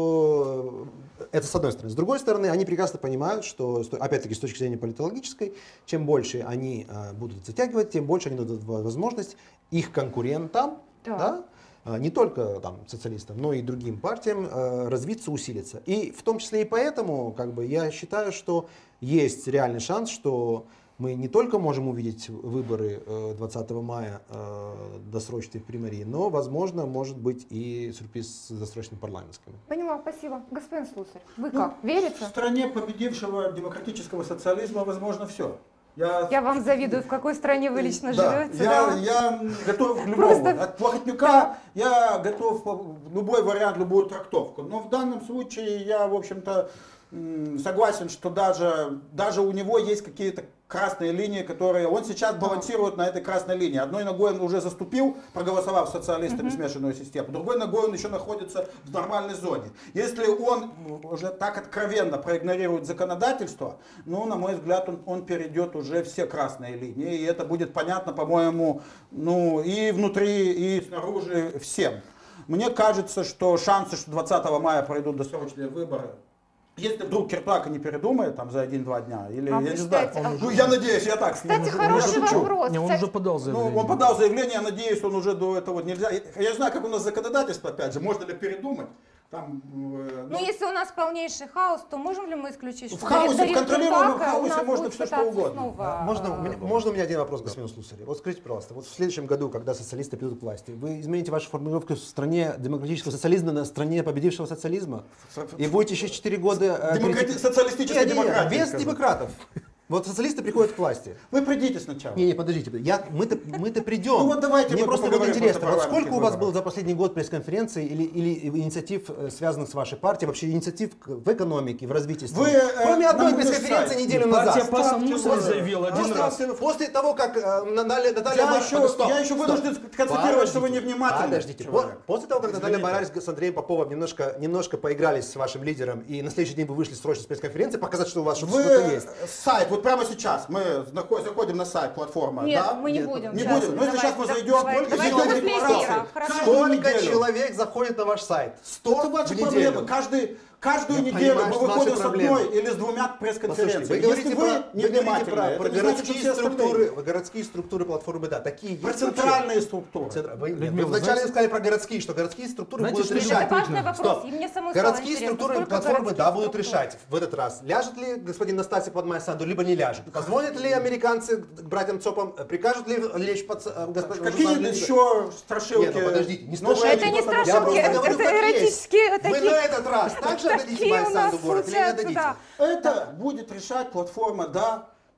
что это с одной стороны. С другой стороны, они прекрасно понимают, что, сто- опять-таки, с точки зрения политологической, чем больше они э, будут затягивать, тем больше они дадут возможность их конкурентам, Да. да, а, не только там, социалистам, но и другим партиям э, развиться, усилиться. И в том числе и поэтому как бы, я считаю, что есть реальный шанс, что мы не только можем увидеть выборы э, двадцатого мая э, досрочные в примарии, но, возможно, может быть и сюрприз с досрочными парламентскими. Поняла, спасибо. Господин Слусарь, вы Ну, как, В верите? стране победившего демократического социализма возможно все. Я, Я вам завидую, в какой стране вы лично да, живете. я, да? я готов к любому. Просто- От Плохотнюка я готов в любой вариант, любую трактовку. Но в данном случае я, в общем-то, м, согласен, что даже, даже у него есть какие-то красные линии, которые он сейчас балансирует на этой красной линии. Одной ногой он уже заступил, проголосовав социалистами смешанную систему, другой ногой он еще находится в нормальной зоне. Если он уже так откровенно проигнорирует законодательство, ну, на мой взгляд, он, он перейдет уже все красные линии, и это будет понятно, по-моему, ну, и внутри, и снаружи всем. Мне кажется, что шансы, что двадцатого мая пройдут досрочные выборы, если вдруг Киртака не передумает там за один-два дня, или А я вы не знаю, считаете, а- ну я надеюсь, я так с ним Кстати, уже- хороший я шучу. вопрос. Не, он Кстати, уже подал Ну, заявление. он подал заявление, я надеюсь, он уже до этого нельзя. Я я не знаю, как у нас законодательство, опять же, можно ли передумать. Там, э, Ну, если у нас полнейший хаос, то можем ли мы исключить, В что хаосе, Дарина в контролируемом Киртака у хаосе нас можно будет всё, что пытаться угодно. снова, Можно, а, у меня- можно у меня один вопрос, господин Слусарь? Вот скажите, пожалуйста, вот в следующем году, когда социалисты придут к власти, вы измените вашу формулировку в стране демократического социализма на стране победившего социализма? И будете еще четыре года... э, Демократи- критиковать- социалистической Нет, нет, демократии, без скажу. демократов. Вот социалисты приходят к власти. Вы придите сначала. Не, не, подождите, я, мы-то, мы-то придем. Ну вот давайте Мне мы просто вот поговорим интересно, просто вот про сколько у вас парламентские было выборы. за последний год пресс-конференций или, или инициатив, э, связанных с вашей партией, вообще инициатив к- в экономике, в развитии страны? Вы, э, Кроме на одной мой пресс-конференции сайт. неделю Партия назад. Паса Ставьте Мусора лайк. заявила один После, раз. после того, как э, Наталья, Наталья Я Бар- еще, Стоп, я еще стоп. вынужден констатировать, что вы невнимательны. Подождите. человек. По- После того, как Наталья Извините. Барарис с Андреем Поповым немножко, немножко поигрались с вашим лидером, и на следующий день вы вышли срочно с пресс-конференции, показать, что у вас Вы что-то есть. сайт, вот прямо сейчас мы знахо- заходим на сайт платформы. Нет, да? мы не Нет, будем. Не Сейчас, будем. Ну, если давай, сейчас мы давай, зайдем, давай, только давай, сделаем после декларации. эфира, хорошо. Каждую Сколько неделю. человек заходит на ваш сайт? сто Это ваши в неделю. проблемы. Каждый, каждую Я неделю понимаю, мы что выходим наши с одной проблемы. или с двумя Послушайте, пресс-конференциями. вы говорите, Если про, вы вы говорите невнимательны, про, это про не значит, что городские все остальные. структуры, городские структуры платформы, да, такие Про есть вообще? центральные структуры. Центра- Вы, нет, Людмила, вы вначале знаете- сказали про городские, что городские структуры Знаете, будут что решать. Это важный вопрос, Стоп. и мне самой стало Городские интересно, структуры сколько платформы, да, городских будут структур? решать в этот раз. Ляжет ли господин Настасья под Майсанду, либо не ляжет. Позвонят ли американцы к братьям ЦОПам, прикажут ли лечь под э, господин Какие еще страшилки? Нет, ну подождите, не новые страшилки. Это не анекдоты? Я страшилки, просто это, говорю, это как есть. эротические Вы такие. на этот раз также отдадите такие у нас Майсанду город или не случаются, отдадите? да. Это будет решать платформа, да.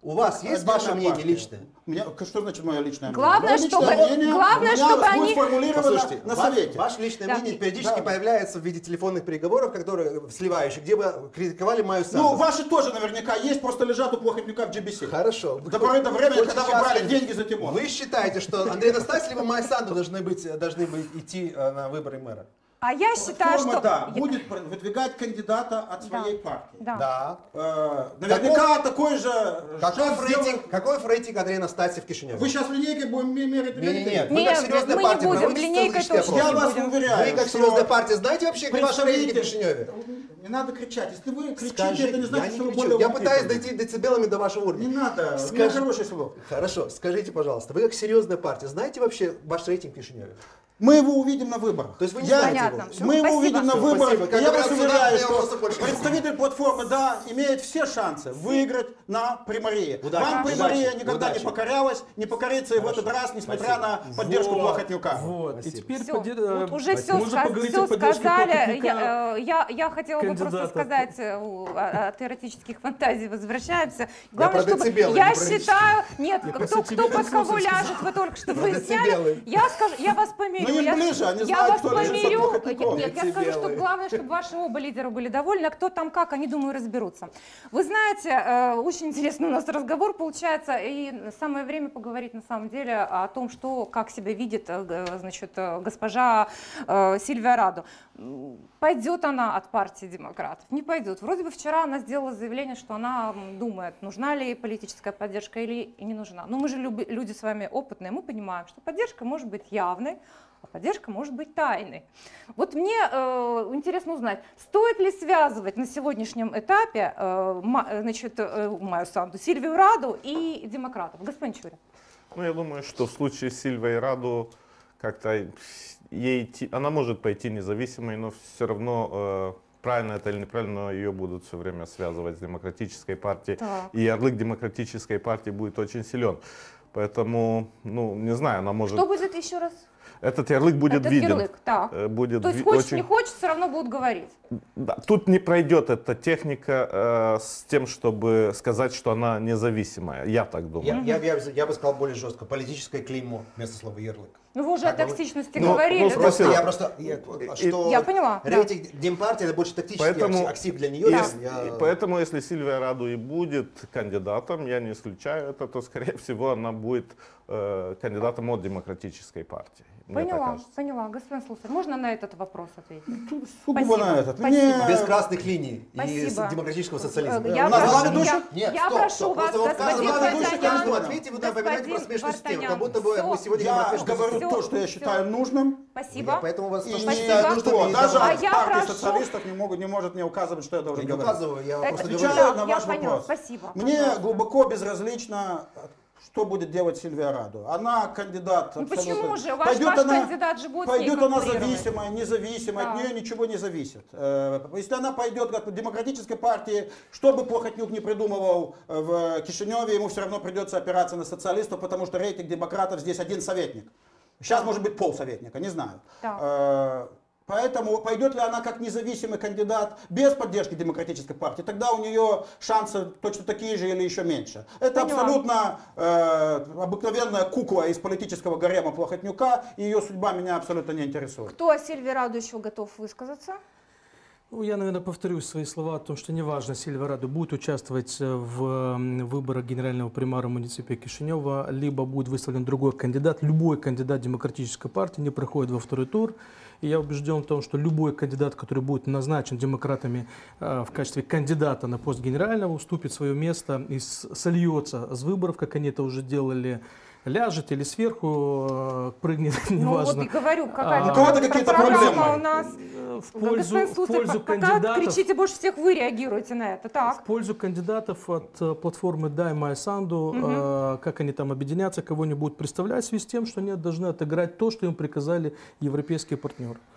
У вас есть Отдельная ваше мнение партия. личное? У меня, что значит мое личное Главное, мнение? чтобы- Мое личное мнение главное, у меня чтобы будет они- сформулировано Послушайте, на ва- совете. ваше личное Да. мнение периодически Да. появляется в виде телефонных переговоров, которые сливающих, где вы критиковали Майю Санду. Ну, ваши тоже наверняка есть, просто лежат у Плохотнюка в джи би си. Хорошо. До поры до времени, Вот когда вы сейчас брали вы- деньги за Тимона. Вы считаете, что Андрей Анастасьев и Майя Санду должны, быть, должны быть, идти э, на выборы мэра? А я считаю, Платформа, что... да, Я- будет выдвигать кандидата от Да. своей партии. Да. Да. Э, наверняка такой же Какой шаг рейтинг, сделает- какой рейтинг Андрей Анастасьев в Кишиневе? Вы сейчас линейкой будем ме- мерить Не-не-не, рейтинг? вы Нет, как серьезная мы не партия будем, проводите линейкой социологический точно опрос. Я вас будем. уверяю, Вы как что серьезная партия знаете вообще, где ваш рейтинг в представитель- Кишиневе? Не надо кричать. Если вы кричите, Скажи, это не я значит, не что вы кричу. более Я пытаюсь воспитанный. дойти децибелами до вашего Не уровня. надо. У меня Скажи- хорошее слово. Хорошо, скажите, пожалуйста, вы как серьезная партия знаете вообще ваш рейтинг в Кишиневе? Мы его увидим на выборах. То есть вы не Я- знаете Понятно. его? Всё, Мы его спасибо. увидим на Всё, выборах. спасибо. Как И я вас говорят, уверяю, сюда вопросов что больше не представитель платформы «Да» имеет все шансы выиграть на примарии. Удачи. Вам примария Удачи. никогда Удачи. не покорялась, не покорится и в этот раз, несмотря Спасибо. на поддержку Вот, Плохотнюка. Вот. И Спасибо. теперь Всё, поди- э, вот уже все, можно поговорить о поддержке сказали. Плохотнюка. Я, э, я, я хотела бы просто кандидата. сказать, э, у- а- от теоретических фантазий возвращаемся. Главное, про чтобы децибелы, я не про считаю, нет, Я кто, про кто децибелы под кого смысл сказал. ляжет, вы только что Про выясняли. децибелы. Я скажу, я вас помирю. Ну, им я, ближе, они я знают, вас кто лежит под помирю. Плохотнюком. Нет, я скажу, что Децибелы. главное, чтобы ваши оба лидера были довольны, а кто там как, они, думаю, разберутся. Вы знаете, э, очень интересный у нас разговор получается, и самое время поговорить на самом деле о том, что, как себя видит, э, г- значит, э, госпожа э, Сильвия Раду. М, Пойдет она от партии демократов? Не пойдет. Вроде бы вчера она сделала заявление, что она м, думает, нужна ли политическая поддержка или не нужна. Но мы же люби- люди с вами опытные, мы понимаем, что поддержка может быть явной, а поддержка может быть тайной. Вот мне э, интересно узнать, стоит ли связывать на сегодняшнем этапе э, ма- э, значит, э, Майю Санду, Сильвию Раду и демократов? Господин Чурин. Ну, я думаю, что в случае с Сильвией Раду как-то ей идти, она может пойти независимой, но все равно, э, правильно это или неправильно, но ее будут все время связывать с демократической партией. Так. И ярлык демократической партии будет очень силен. Поэтому, ну, не знаю, она может... Что будет еще раз? Этот ярлык будет Этот виден. ярлык, так. Э, Будет То есть ви- хочешь, очень... не хочешь, все равно будут говорить. Да, тут не пройдет эта техника э, с тем, чтобы сказать, что она независимая. Я так думаю. Я, я, я, я бы сказал более жестко. Политическое клеймо вместо слова ярлык. Ну вы уже Как о бы вы- токсичности Ну, говорили. ну, да? Просто Спасибо. я просто, я- что Я поняла, да. рейтинг Демпартии это больше тактический Поэтому- актив для нее. И чем ес- я- и поэтому, если Сильвия Раду и будет кандидатом, я не исключаю это, то, скорее всего, она будет э, кандидатом от демократической партии. Мне так Поняла, кажется. поняла. Господин Слусарь, можно на этот вопрос ответить? Сугубо Спасибо, на этот. спасибо. Мне- Без красных линий и Спасибо. с- демократического социализма. Э, Я У нас прошу, два я, ведущих? Нет, я стоп, прошу стоп. вас, Просто вот господин каждому ведущему Вартанян, каждому ответьте, вы напоминаете про господин смешную систему. Вартанян, Как будто бы всё. мы сегодня Я говорим о Всё. говорю то, что я Всё. считаю нужным. Спасибо. Я поэтому вас И тоже Спасибо. считаю нужным. никто, и даже давай. А я партия прошу- социалистов не, могут, не может мне указывать, что я должен Я не говорить. указываю, я Это просто отвечаю говорю. да, на я ваш поняла. вопрос. Спасибо. Мне Пожалуйста. глубоко безразлично, что будет делать Сильвия Раду. Она кандидат. Ну абсолютно- почему же? Ваш, Пойдет ваш она- кандидат же будет с ней Пойдет она конкурировать. зависимая, независимая, Да. от нее ничего не зависит. Э, Если она пойдет как в демократической партии, что бы Плохотнюк не придумывал в Кишиневе, ему все равно придется опираться на социалистов, потому что рейтинг демократов здесь один советник. Сейчас может быть полсоветника, не знаю. Да. Э, Поэтому пойдет ли она как независимый кандидат без поддержки демократической партии, тогда у нее шансы точно такие же или еще меньше. Это Поняла. абсолютно э, обыкновенная кукла из политического гарема Плохотнюка, и ее судьба меня абсолютно не интересует. Кто о Сильвии Раду еще готов высказаться? Ну, я, наверное, повторю свои слова о том, что неважно, Сильвия Раду будет участвовать в м, выборах генерального примара муниципия Кишинева, либо будет выставлен другой кандидат. Любой кандидат демократической партии не проходит во второй тур. И я убежден в том, что любой кандидат, который будет назначен демократами э, в качестве кандидата на пост генерального, уступит свое место и с- сольется с выборов, как они это уже делали, ляжет или сверху э, прыгнет, Ну неважно. вот и говорю, какая А, у кого-то какие-то программа проблемы. у нас. В пользу, Господин в Слусарь, пользу пока кандидатов. кричите больше всех, вы реагируете на это. В Так. пользу кандидатов от э, платформы «Дай Майя Санду», э, как они там объединятся, кого они будут представлять, в связи с тем, что они должны отыграть то, что им приказали европейские партнеры.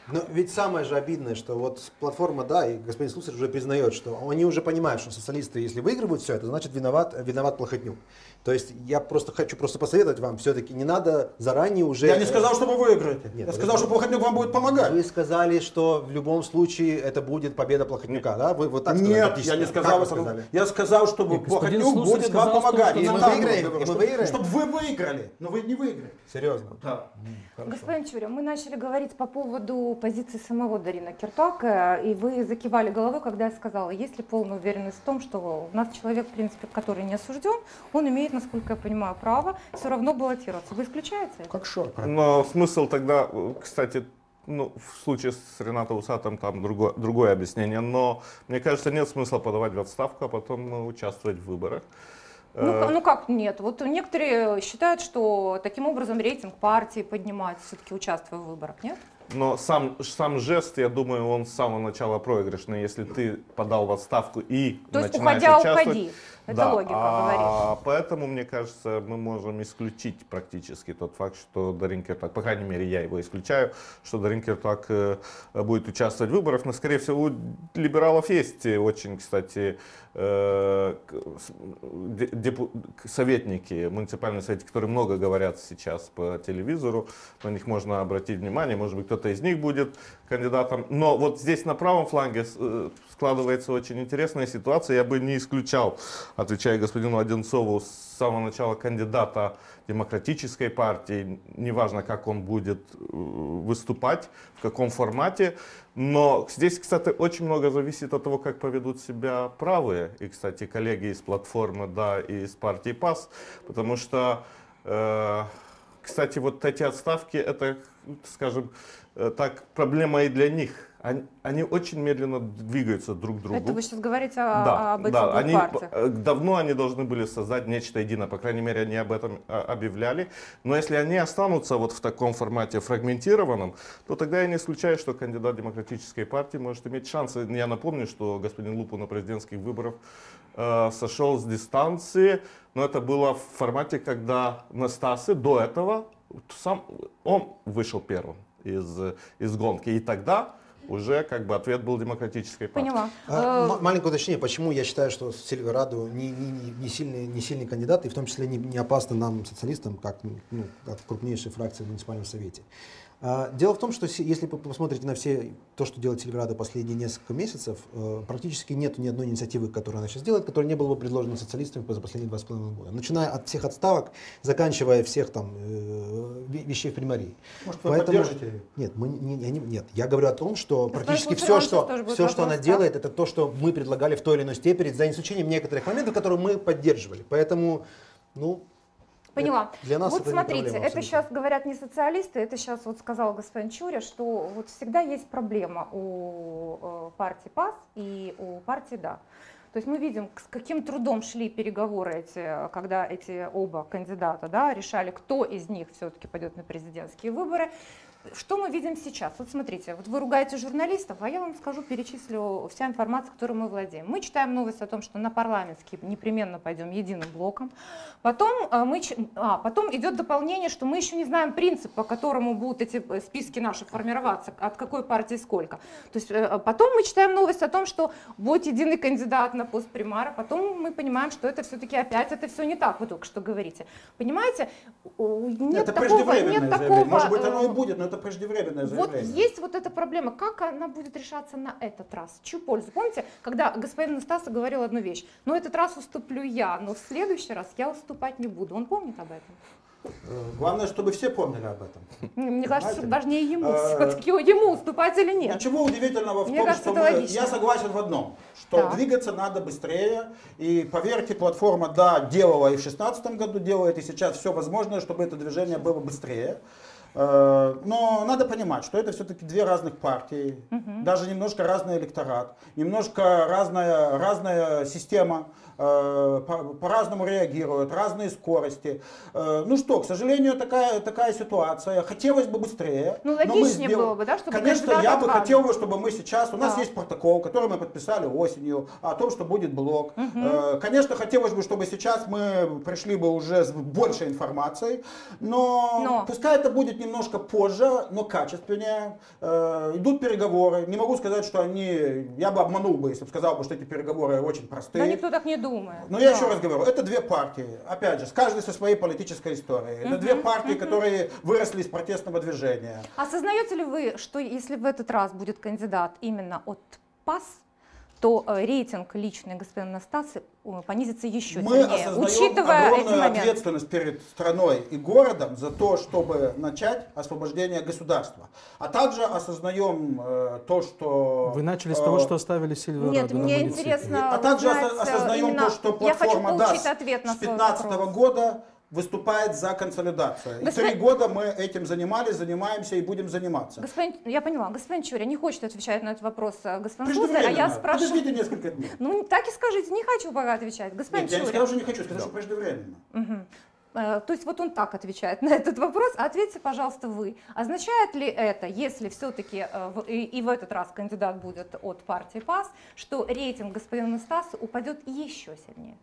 Но ведь самое же обидное, что вот платформа, да, и господин Слюсарь уже признает, что они уже понимают, что социалисты, если выигрывают все это, значит виноват, виноват Плохотнюк. То есть я просто хочу просто посоветовать вам, все-таки не надо заранее уже... Я не сказал, что вы выиграете. Нет, я сказал, что Плохотнюк вам будет помогать. Вы сказали, что в любом случае это будет победа Плохотнюка, да? Вы вот так сказали? Нет, практически. я не Как сказал. вы Что... сказали? Я сказал, что Нет, Плохотнюк господин Слюсарь будет сказал, вам помогать. что- И Я мы так выиграем, говорю, и мы что- выиграем. Чтобы вы выиграли, но вы не выиграли. Серьезно? Да. Господин Чурин, мы начали говорить по поводу позиции самого Дарина Киртака, и вы закивали головой, когда я сказала, есть ли полная уверенность в том, что у нас человек, в принципе, который не осужден, он имеет, насколько я понимаю, право все равно баллотироваться. Вы исключаете это? Как шорт. Но смысл тогда, кстати, ну, в случае с Ренатом Усатым там другое, другое объяснение, но мне кажется, нет смысла подавать в отставку, а потом участвовать в выборах. Ну, ка- ну как нет? Вот некоторые считают, что таким образом рейтинг партии поднимать, все-таки участвуя в выборах, нет? Но сам, сам жест, я думаю, он с самого начала проигрышный. Если ты подал в отставку и То есть начинаешь уходя, участвовать, уходи. Это да, логика а говорит. поэтому, мне кажется, мы можем исключить практически тот факт, что Дарин Киртак, по крайней мере, я его исключаю, что Дарин Киртак э, будет участвовать в выборах. Но, скорее всего, у либералов есть очень, кстати, э, депу, советники, муниципальные советники, которые много говорят сейчас по телевизору. На них можно обратить внимание, может быть, кто-то из них будет кандидатом. Но вот здесь на правом фланге э, складывается очень интересная ситуация. Я бы не исключал, отвечая господину Одинцову, с самого начала кандидата демократической партии, неважно, как он будет выступать, в каком формате. Но здесь, кстати, очень много зависит от того, как поведут себя правые. И, кстати, коллеги из платформы, да, и из партии ПАС. Потому что, э, кстати, вот эти отставки, это, скажем, так, проблема и для них. Они, они очень медленно двигаются друг к другу. Это вы сейчас говорите о, Да, об этих да, двух они, партиях. давно они должны были создать нечто единое, по крайней мере, они об этом а, объявляли. Но если они останутся вот в таком формате фрагментированном, то тогда я не исключаю, что кандидат демократической партии может иметь шансы. Я напомню, что господин Лупу на президентских выборах э, сошел с дистанции, но это было в формате, когда Настасы до этого, сам, он вышел первым из, из гонки. И тогда уже как бы ответ был демократической партии. Поняла. А, Э, м- маленькое уточнение, почему я считаю, что Сильвия Раду не, не, не, не, сильный, не сильный кандидат, и в том числе не, не опасно нам, социалистам, как, ну, как крупнейшей фракции в муниципальном совете. А, дело в том, что си- если вы посмотрите на все то, что делает Сильвия Раду последние несколько месяцев, э, практически нет ни одной инициативы, которую она сейчас делает, которая не была бы предложена социалистами за последние два с половиной года. Начиная от всех отставок, заканчивая всех там э, ве- вещей в примарии. Может, вы поддержите ее? Нет, мы, не, не, не- нет, я говорю о том, что Господин практически Слуцкий, все, вам что, сейчас тоже будет все, что она вопрос, да? делает, это то, что мы предлагали в той или иной степени, за исключением некоторых моментов, которые мы поддерживали. Поэтому, ну, Поняла. это- для нас Вот это не смотрите, проблема это абсолютно. сейчас говорят не социалисты, это сейчас вот сказал господин Чуря, что вот всегда есть проблема у э, партии ПАС и у партии ДА. То есть мы видим, с каким трудом шли переговоры эти, когда эти оба кандидата, да, решали, кто из них все-таки пойдет на президентские выборы. Что мы видим сейчас? Вот смотрите, вот вы ругаете журналистов, а я вам скажу, перечислю вся информация, которой мы владеем. Мы читаем новость о том, что на парламентские непременно пойдем единым блоком. Потом, а, мы, ч- а, потом идет дополнение, что мы еще не знаем принцип, по которому будут эти э, списки наши формироваться, от какой партии сколько. То есть э, потом мы читаем новость о том, что будет единый кандидат на пост примара, потом мы понимаем, что это все-таки опять это все не так, вы только что говорите. Понимаете, У- нет это такого, преждевременное нет заявление. такого, Может быть, оно и э, будет, но это преждевременное вот заявление. есть вот эта проблема. Как она будет решаться на этот раз? В чью пользу? Помните, когда господин Настаса говорил одну вещь? Ну, этот раз уступлю я, но в следующий раз я уступать не буду. Он помнит об этом? Э, Главное, чтобы все помнили об этом. Мне кажется, Понимаете? важнее ему Э, все-таки, ему уступать или нет. Ничего удивительного в Мне том, кажется, что это мы, логично. я согласен в одном, что Так. двигаться надо быстрее. И поверьте, платформа, да, делала и в шестнадцатом году, делает и сейчас все возможное, чтобы это движение было быстрее. Э, Но надо понимать, что это все-таки две разных партии, даже немножко разный электорат, немножко разная, разная система э, по- по-разному реагируют, разные скорости. Э, ну что, к сожалению, такая, такая ситуация. Хотелось бы быстрее. Ну, но мы логичнее сдел- было бы, да, чтобы Конечно, кандидат я бы отказывал. хотел, чтобы мы сейчас, у нас Да. есть протокол, который мы подписали осенью, о том, что будет блок. Мгм. Э, Конечно, хотелось бы, чтобы сейчас мы пришли бы уже с большей информацией, но, Но. пускай это будет немножко позже, но качественнее. Э, Идут переговоры. Не могу сказать, что они... Я бы обманул бы, если бы сказал, бы, что эти переговоры очень простые. Да никто так не думает. Но я Да. еще раз говорю, это две партии, опять же, с каждой со своей политической историей. Это две партии, которые выросли из протестного движения. Осознаете ли вы, что если в этот раз будет кандидат именно от ПАС, то э, рейтинг личный господина Настасы э, понизится еще Мы сильнее, осознаем учитывая эти огромную моменты? ответственность перед страной и городом за то, чтобы начать освобождение государства. А также осознаем э, то, что... Вы начали с э, того, что оставили Сильверадо Нет, на мне муниципе. интересно А также узнать, осо- осознаем именно- то, что я хочу платформа получить ДАС ответ на с свой пятнадцатого вопрос. года выступает за консолидацию. И Господин- три года мы этим занимались, занимаемся и будем заниматься. Господин, я поняла, господин Чуря не хочет отвечать на этот вопрос э, господин Слуцкий, а я Преждевременно. спрашиваю... Подождите несколько дней. Ну, так и скажите, не хочу пока отвечать. Господин Нет, я не Чуря. сказал, что не хочу, сказал, что преждевременно. Мгм. Э, То есть вот он так отвечает на этот вопрос. Ответьте, пожалуйста, вы. Означает ли это, если все-таки и, и в этот раз кандидат будет от партии ПАС, что рейтинг господина Стаса упадет еще сильнее?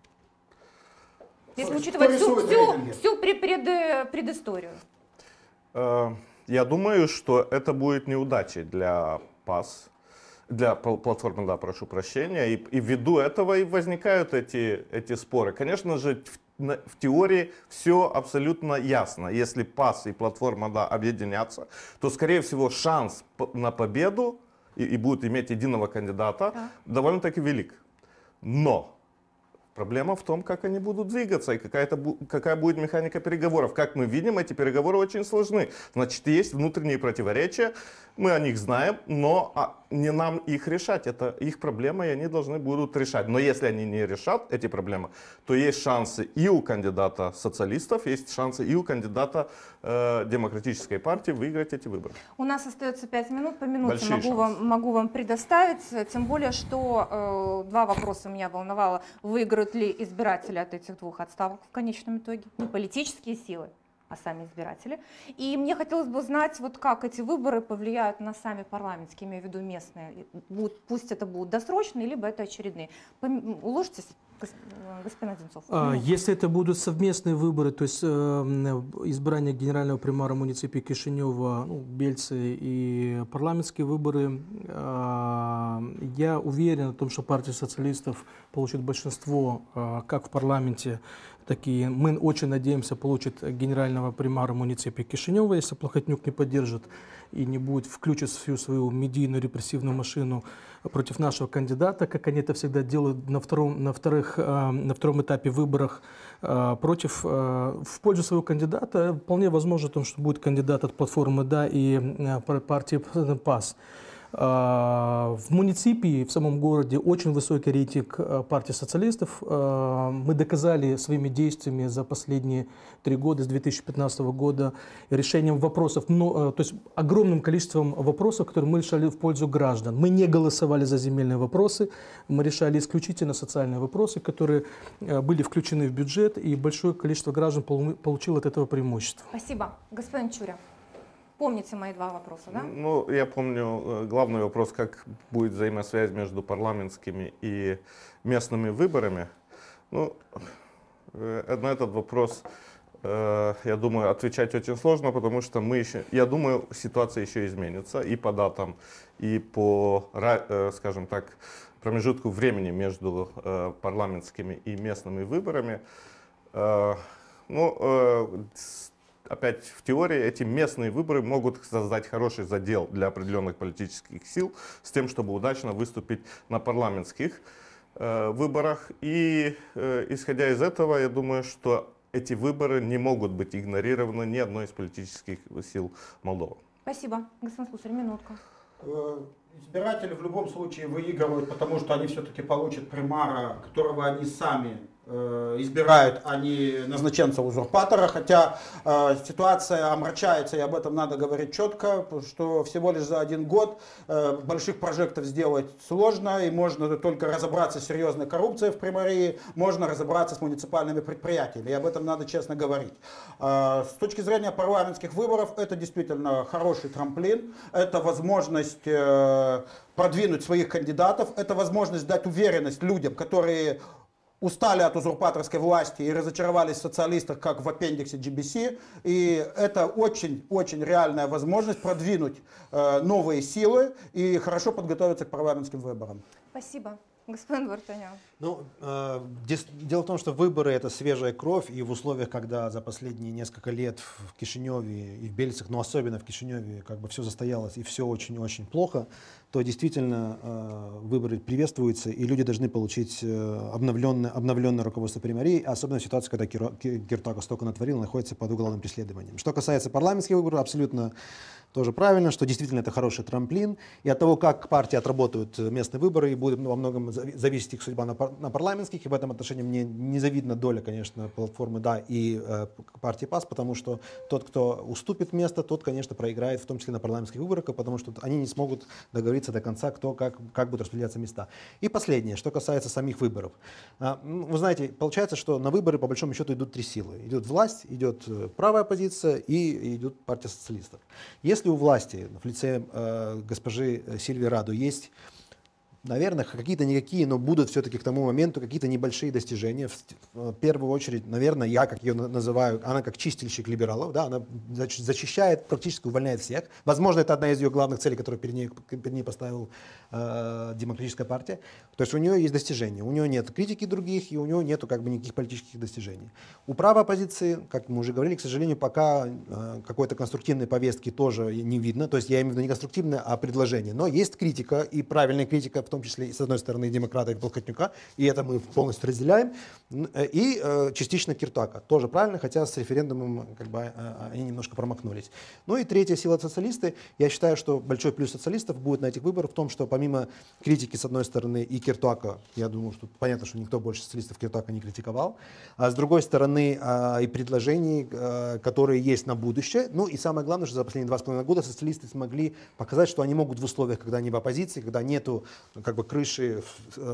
Если Кто учитывать всю, рисует всю, рейтинги? всю пре- пред- предысторию. Э, Я думаю, что это будет неудачей для ПАС, для пл- платформы, да, прошу прощения, и, и ввиду этого и возникают эти, эти споры. Конечно же, в, на- в теории все абсолютно ясно. Если ПАС и платформа, да, объединятся, то, скорее всего, шанс п- на победу и, и будут иметь единого кандидата Да. довольно-таки велик. Но проблема в том, как они будут двигаться и какая-то, бу- какая будет механика переговоров. Как мы видим, эти переговоры очень сложны. Значит, есть внутренние противоречия, мы о них знаем, но а, не нам их решать. Это их проблема, и они должны будут решать. Но если они не решат эти проблемы, то есть шансы и у кандидата социалистов, есть шансы и у кандидата э, демократической партии выиграть эти выборы. У нас остается пять минут, по минуте Большие могу шансы. вам, могу вам предоставить, тем более, что э, два вопроса меня волновало. Выиграют ли избиратели от этих двух отставок в конечном итоге? Не политические силы, а сами избиратели. И мне хотелось бы знать, вот как эти выборы повлияют на сами парламентские, имею в виду местные. Будут, пусть это будут досрочные, либо это очередные. Пом- Уложитесь, гос- господин Одинцов? А, Минуту. Если это будут совместные выборы, то есть э, избрание генерального примара муниципии Кишинева, ну, Бельцы и парламентские выборы, э, я уверен в том, что партия социалистов получит большинство э, как в парламенте, так и мы очень надеемся получит генерального примара муниципии Кишинева, если Плохотнюк не поддержит и не будет включить всю свою медийную репрессивную машину против нашего кандидата, как они это всегда делают на втором, на вторых, э, на втором этапе выборах э, против, э, в пользу своего кандидата. Вполне возможно, том, что будет кандидат от платформы «Да» и э, партии ПАС. В муниципии, в самом городе, очень высокий рейтинг партии социалистов. Мы доказали своими действиями за последние три года, с две тысячи пятнадцатого года, решением вопросов, то есть огромным количеством вопросов, которые мы решали в пользу граждан. Мы не голосовали за земельные вопросы, мы решали исключительно социальные вопросы, которые были включены в бюджет, и большое количество граждан получило от этого преимущество. Спасибо. Господин Чуря, помните мои два вопроса, да? Ну, я помню э, главный вопрос, как будет взаимосвязь между парламентскими и местными выборами. Ну, э, на этот вопрос, э, я думаю, отвечать очень сложно, потому что мы еще, я думаю, ситуация еще изменится и по датам, и по, ра- э, скажем так, промежутку времени между э, парламентскими и местными выборами. Э, ну, э, с- Опять в теории эти местные выборы могут создать хороший задел для определенных политических сил с тем, чтобы удачно выступить на парламентских э, выборах. И э, исходя из этого, я думаю, что эти выборы не могут быть игнорированы ни одной из политических сил Молдовы. Спасибо. Господин Слусарь, минутка. Э, Избиратели в любом случае выигрывают, потому что они все-таки получат примара, которого они сами избирают, а не назначенца-узурпатора, хотя э, ситуация омрачается, и об этом надо говорить четко, что всего лишь за один год э, больших прожектов сделать сложно, и можно только разобраться с серьезной коррупцией в Приморье, можно разобраться с муниципальными предприятиями, и об этом надо честно говорить. Э, с точки зрения парламентских выборов, это действительно хороший трамплин, это возможность э, продвинуть своих кандидатов, это возможность дать уверенность людям, которые устали от узурпаторской власти и разочаровались в социалистах, как в аппендиксе джи би си. И это очень-очень реальная возможность продвинуть э, новые силы и хорошо подготовиться к парламентским выборам. Спасибо. Господин Вартанян. Ну, э, дело в том, что выборы — это свежая кровь, и в условиях, когда за последние несколько лет в Кишиневе и в Бельцах, но особенно в Кишиневе, как бы все застоялось и все очень-очень плохо, то действительно э, выборы приветствуются, и люди должны получить э, обновленное, обновленное руководство Приморья, особенно в ситуации, когда Киртако столько натворил, находится под уголовным преследованием. Что касается парламентских выборов, абсолютно тоже правильно, что действительно это хороший трамплин, и от того, как партии отработают местные выборы, и будет во многом зависеть их судьба на, пар на парламентских, и в этом отношении мне незавидна доля, конечно, платформы «Да» и э, партии ПАС, потому что тот, кто уступит место, тот, конечно, проиграет, в том числе на парламентских выборах, потому что они не смогут договориться до конца, кто как, как будут распределяться места. И последнее, что касается самих выборов. А, вы знаете, получается, что на выборы, по большому счету, идут три силы. Идет власть, идет правая оппозиция и идет партия социалистов. Если у власти в лице э, госпожи Сильвии Раду есть, наверное, какие-то никакие, но будут все-таки к тому моменту какие-то небольшие достижения. В первую очередь, наверное, я, как ее называю, она как чистильщик либералов, да, она зачищает, практически увольняет всех. Возможно, это одна из ее главных целей, которую перед ней, перед ней поставила э, Демократическая партия. То есть у нее есть достижения, у нее нет критики других, и у нее нет как бы никаких политических достижений. У правой оппозиции, как мы уже говорили, к сожалению, пока э, какой-то конструктивной повестки тоже не видно. То есть я имею в виду не конструктивное, а предложение. Но есть критика, и правильная критика, в том числе и с одной стороны демократа и Плохотнюка, и это мы полностью разделяем, и э, частично Киртако, тоже правильно, хотя с референдумом как бы э, они немножко промахнулись. Ну и третья сила — социалисты. Я считаю, что большой плюс социалистов будет на этих выборах в том, что помимо критики с одной стороны и Киртако, я думаю, что понятно, что никто больше социалистов Киртако не критиковал, а с другой стороны э, и предложений, э, которые есть на будущее. Ну и самое главное, что за последние два с половиной года социалисты смогли показать, что они могут в условиях, когда они в оппозиции, когда нету как бы крыши,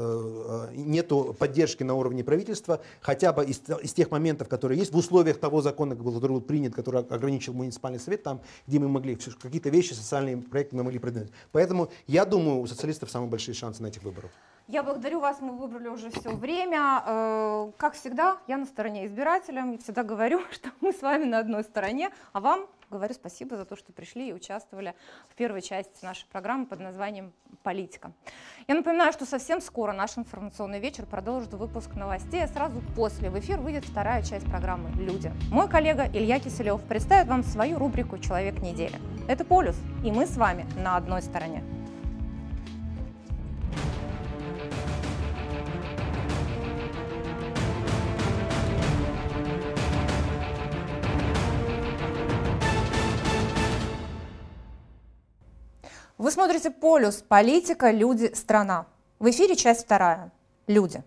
э, нету поддержки на уровне правительства, хотя бы из, из тех моментов, которые есть, в условиях того закона, который был принят, который ограничил муниципальный совет, там, где мы могли какие-то вещи, социальные проекты мы могли продвинуть. Поэтому я думаю, у социалистов самые большие шансы на этих выборах. Я благодарю вас, мы выбрали уже все время. Э, как всегда, я на стороне избирателя, и всегда говорю, что мы с вами на одной стороне, а вам говорю спасибо за то, что пришли и участвовали в первой части нашей программы под названием «Политика». Я напоминаю, что совсем скоро наш информационный вечер продолжит выпуск новостей, а сразу после в эфир выйдет вторая часть программы «Люди». Мой коллега Илья Киселев представит вам свою рубрику «Человек недели». Это «Полюс», и мы с вами на одной стороне. Вы смотрите «Полюс. Политика. Люди. Страна». В эфире часть вторая. Люди.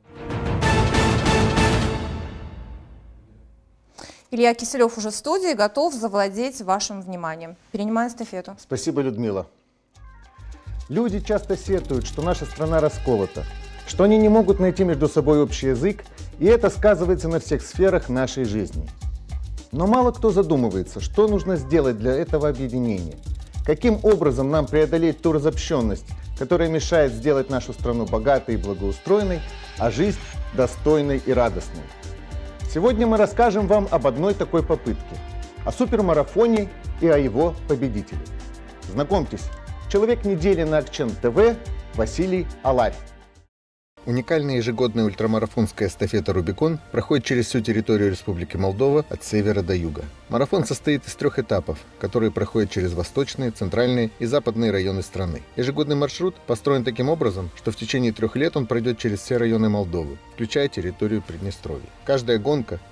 Илья Киселев уже в студии, готов завладеть вашим вниманием. Перенимаю эстафету. Спасибо, Людмила. Люди часто сетуют, что наша страна расколота, что они не могут найти между собой общий язык, и это сказывается на всех сферах нашей жизни. Но мало кто задумывается, что нужно сделать для этого объединения. Каким образом нам преодолеть ту разобщенность, которая мешает сделать нашу страну богатой и благоустроенной, а жизнь достойной и радостной? Сегодня мы расскажем вам об одной такой попытке, о супермарафоне и о его победителе. Знакомьтесь, человек недели на Акчен ТВ Василий Аларь. Уникальная ежегодная ультрамарафонская эстафета «Рубикон» проходит через всю территорию Республики Молдова от севера до юга. Марафон состоит из трех этапов, которые проходят через восточные, центральные и западные районы страны. Ежегодный маршрут построен таким образом, что в течение трех лет он пройдет через все районы Молдовы, включая территорию Приднестровья. Каждая гонка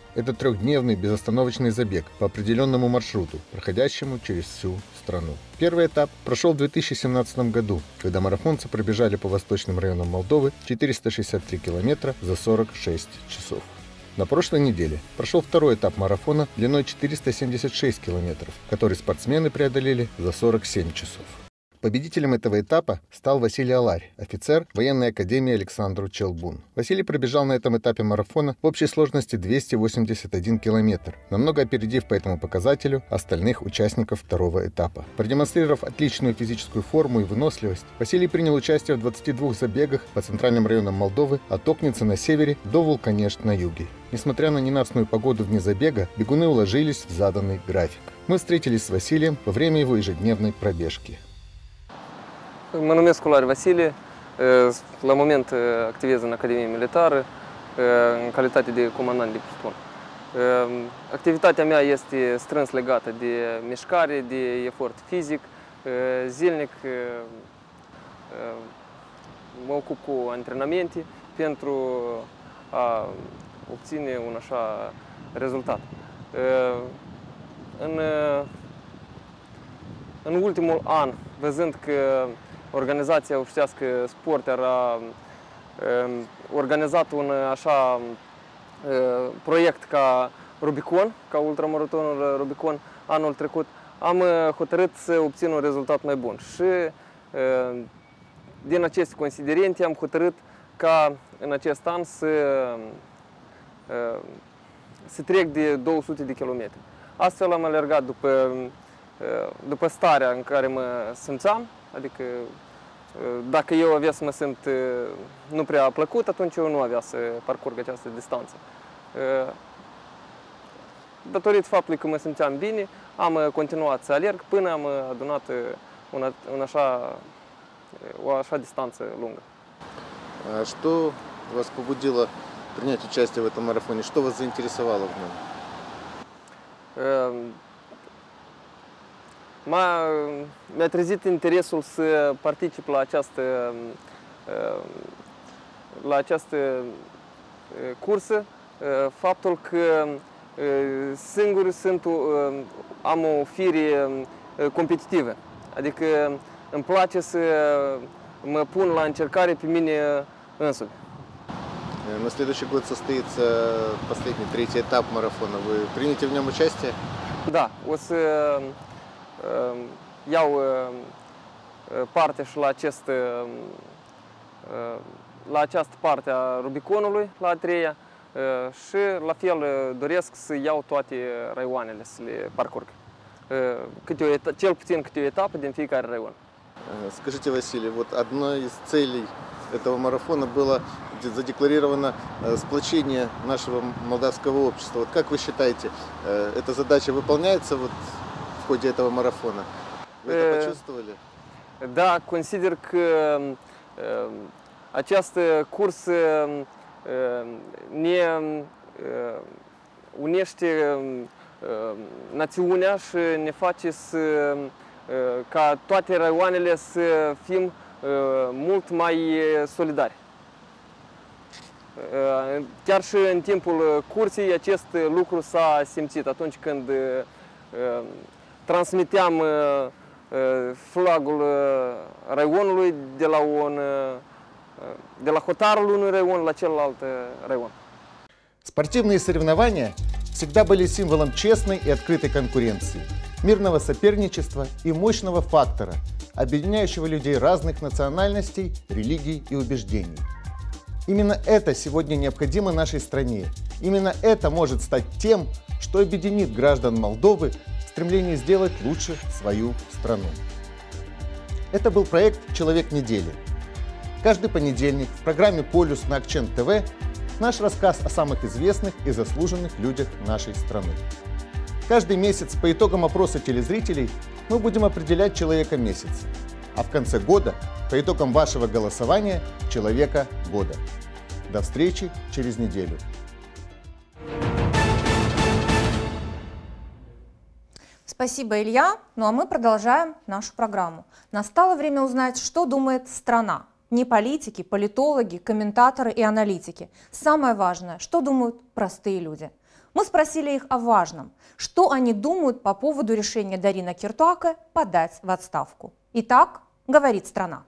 Это трехдневный безостановочный забег по определенному маршруту, проходящему через всю страну. Первый этап прошел в две тысячи семнадцатом году, когда марафонцы пробежали по восточным районам Молдовы четыреста шестьдесят три километра за сорок шесть часов. На прошлой неделе прошел второй этап марафона длиной четыреста семьдесят шесть километров, который спортсмены преодолели за сорок семь часов. Победителем этого этапа стал Василий Аларь, офицер военной академии Александру Челбун. Василий пробежал на этом этапе марафона в общей сложности двести восемьдесят один километр, намного опередив по этому показателю остальных участников второго этапа. Продемонстрировав отличную физическую форму и выносливость, Василий принял участие в двадцати двух забегах по центральным районам Молдовы от Окницы на севере до Вулканешт на юге. Nесмотря на ненастную погоду вне забега, бегуны уложились в заданный график. Мы встретились с Василием во время его ежедневной пробежки. Mă numesc Colari Vasile, la moment activez în Academie Militară în calitate de comandant de pluton. Activitatea mea este strâns legată de mișcare, de efort fizic. Zilnic mă ocup cu antrenamente pentru a obține un așa rezultat. În, în ultimul an, văzând că Organizația Ofițească Sport a organizat un așa proiect ca Rubicon, ca ultramaratonul Rubicon anul trecut, am hotărât să obțin un rezultat mai bun. Și din aceste considerente am hotărât ca în acest an să, să trec de două sute de kilometri. Astfel am alergat după, după starea în care mă simțeam, adică dacă eu avea să mă simt nu prea plăcut, atunci eu nu avea să parcurg această distanță. Datorită faptului că mă simțeam bine, am continuat să alerg până am adunat un, un așa, o așa дистанță lungă. А что вас побудило принять участие в этом марафоне? Что вас заинтересовало в нем? M-a, mi-a trezit interesul să particip la această, la această cursă, faptul că singur sunt, am o fire competitivă, adică îmi place să mă pun la încercare pe mine însumi. На следующий год состоится последний, третий этап марафона. Вы примете в нем участие? Da, o să iau parte și la, acest, la această parte a Rubiconului, la a treia, și la fel doresc să iau toate raioanele, să le parcurg. Câte o, cel puțin câte o etapă din fiecare raion. Скажите, Василий, вот одной из целей этого марафона было задекларировано сплочение нашего молдавского общества. Вот как вы считаете, эта задача выполняется вот в ходе этого марафона? Вы это почувствовали? Da, consider că această cursă ne unește națiunea și ne face să, ca toate raioanele să fim mult mai solidari. Chiar și în timpul cursei acest lucru s-a simțit atunci când transmiteam flagul raionului de la, un, de la hotarul unui raion la celălalt raion. Спортивные соревнования всегда были символом честной и открытой конкуренции, мирного соперничества и мощного фактора, объединяющего людей разных национальностей, религий и убеждений. Именно это сегодня необходимо нашей стране. Именно это может стать тем, что объединит граждан Молдовы в стремлении сделать лучше свою страну. Это был проект «Человек недели». Каждый понедельник в программе «Полюс» на Акчент ТВ наш рассказ о самых известных и заслуженных людях нашей страны. Каждый месяц по итогам опроса телезрителей мы будем определять человека месяца, а в конце года по итогам вашего голосования человека года. До встречи через неделю. Спасибо, Илья. Ну а мы продолжаем нашу программу. Настало время узнать, что думает страна. Не политики, политологи, комментаторы и аналитики. Самое важное, что думают простые люди. Мы спросили их о важном, что они думают по поводу решения Дарины Киртуаке подать в отставку. Итак, говорит страна.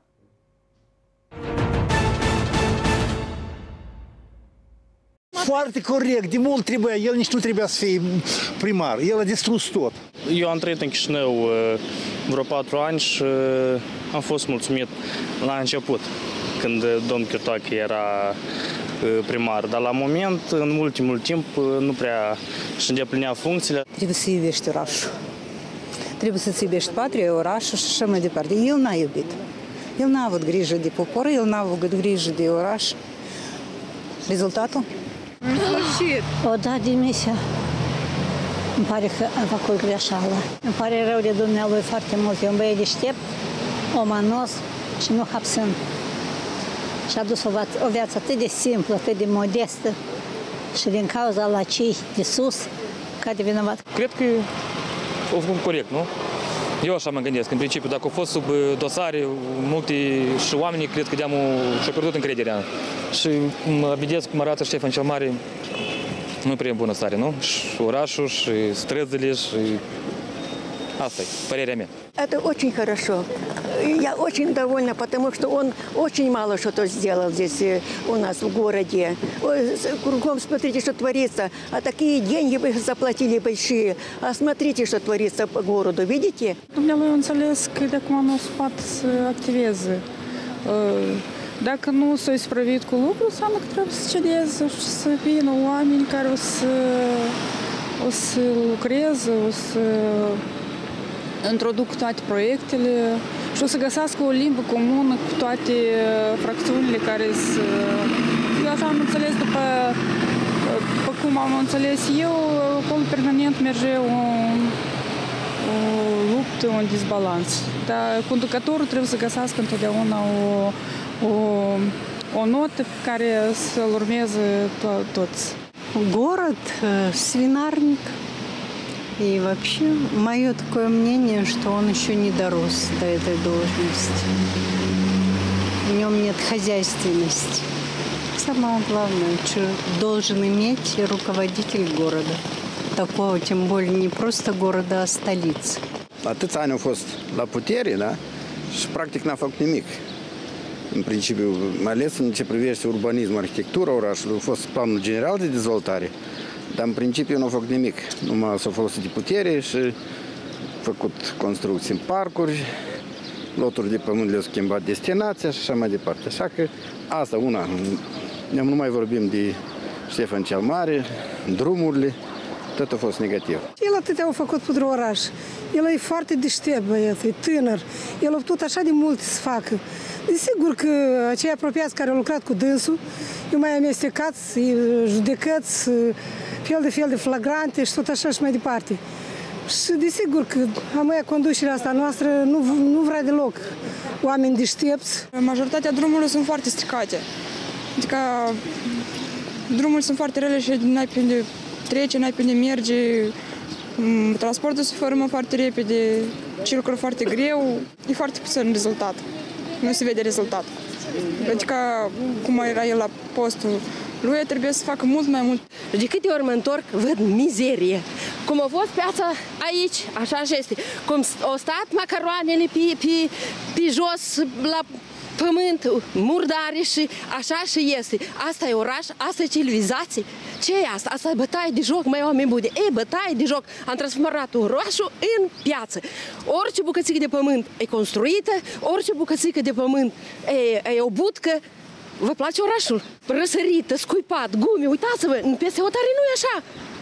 Foarte corect, de mult trebuia, el nici nu trebuia să fie primar, el a distrus tot. Eu am trăit în Chișinău vreo patru ani și am fost mulțumit la început, când domnul Kiertoache era primar, dar la moment, în ultimul timp, nu prea își îndeplinea funcțiile. Trebuie să iubești orașul, trebuie să-ți iubești patria, orașul și așa mai departe. El n-a iubit, el n-a avut grijă de popor, el n-a avut grijă de oraș. Rezultatul? O da demisia. Îmi pare că am făcut greșeală. Îmi pare rău de dumnealui foarte mult. E un băiat deștept, omanos și nu hapsân. Și-a dus o, o viață atât de simplă, atât de modestă și din cauza la cei de sus, ca de vinovat. Cred că o făcut corect, nu? Eu așa mă gândesc. În principiu, dacă au fost sub dosare multe și oamenii, cred că de-am și-au pierdut încrederea. Și mă vedeți cum arată Ștefan cel Mare, nu prea în bună stare, nu? Și orașul, și străzile, și asta e părerea mea. Это очень хорошо. Я очень довольна, потому что он очень мало что-то сделал здесь у нас в gороде. Кругом смотрите, что творится. А такие деньги вы заплатили большие. А смотрите, что творится по городу. Видите? Dumnealui eu înțeles că de acum nu o să poată să activeze. Dacă nu s-a isprăvit cu lucru, înseamnă că trebuie să cedeze și să vină oameni care o să, o să lucreze, o să introduc toate proiectele și o să găsească o limbă comună cu toate fracțiunile care să... Eu așa am înțeles după, după cum am înțeles eu, acolo permanent merge o, o luptă, un disbalans. Dar conducătorul trebuie să găsească întotdeauna o, o, o notă pe care să-l urmeze to- toți. Город, свинарник. И вообще, мое такое мнение, что он еще не дорос до этой должности. В нем нет хозяйственности. Самое главное, что должен иметь руководитель города. Такого, тем более, не просто города, а столицы. Atâți ani au fost la putere, da? Și practic n-a făcut nimic. În principiu, mai ales în ce privește urbanismul, arhitectura orașului, a fost planul general de dezvoltare. Dar în principiu nu a făcut nimic. Numai s-a folosit de putere și a făcut construcții în parcuri, loturi de pământ le-au schimbat destinația și așa mai departe. Așa că asta, una, nu mai vorbim de Ștefan cel Mare, drumurile, tot a fost negativ. El atâtea a făcut pentru oraș. El e foarte deștept, băiat, e tânăr. El a putut așa de mult să facă. Desigur că acei apropiați care au lucrat cu dânsul, eu mai amestecați, judecăți, fel de fel de flagrante și tot așa și mai departe. Și desigur că amăia conducerea asta noastră nu, nu vrea deloc oameni deștepți. Majoritatea drumurilor sunt foarte stricate. Adică drumurile sunt foarte rele și n-ai pe unde trece, n-ai pe unde merge. Transportul se formă foarte repede, ce lucră foarte greu. E foarte puțin rezultat. Nu se vede rezultat. Adică cum era el la postul lui, trebuie să facă mult mai mult. De câte ori mă întorc, văd mizerie. Cum a fost piața aici, așa și este. Cum au stat macaroanele pe, pe, pe jos, la pământ, murdare și așa și este. Asta e oraș, asta e civilizație. Ce e asta? Asta e bătaie de joc, mai oameni buni. E, bătaie de joc. Am transformat orașul în piață. Orice bucățică de pământ e construită, orice bucățică de pământ e, e o budcă. Vă place orașul? Răsărită, scuipat, gume, uitați-vă, peste hotare nu e așa.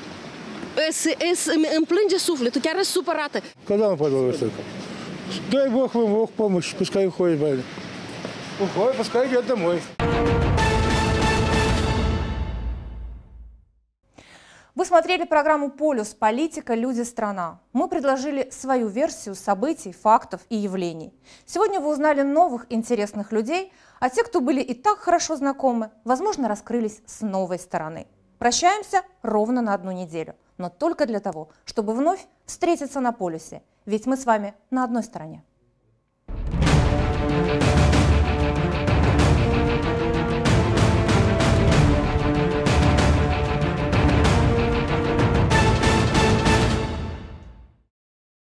Es, es, îmi plânge sufletul, chiar e supărată. Когда мы подводим? Дай Бог вам Бог помощь, пускай уходит Байден. Уходит, пускай идет домой. Вы смотрели программу «Полюс. Политика. Люди. Страна». Мы предложили свою версию событий, фактов и явлений. Сегодня вы узнали новых интересных людей, а те, кто были и так хорошо знакомы, возможно, раскрылись с новой стороны. Прощаемся ровно на одну неделю, но только для того, чтобы вновь встретиться на полюсе, ведь мы с вами на одной стороне.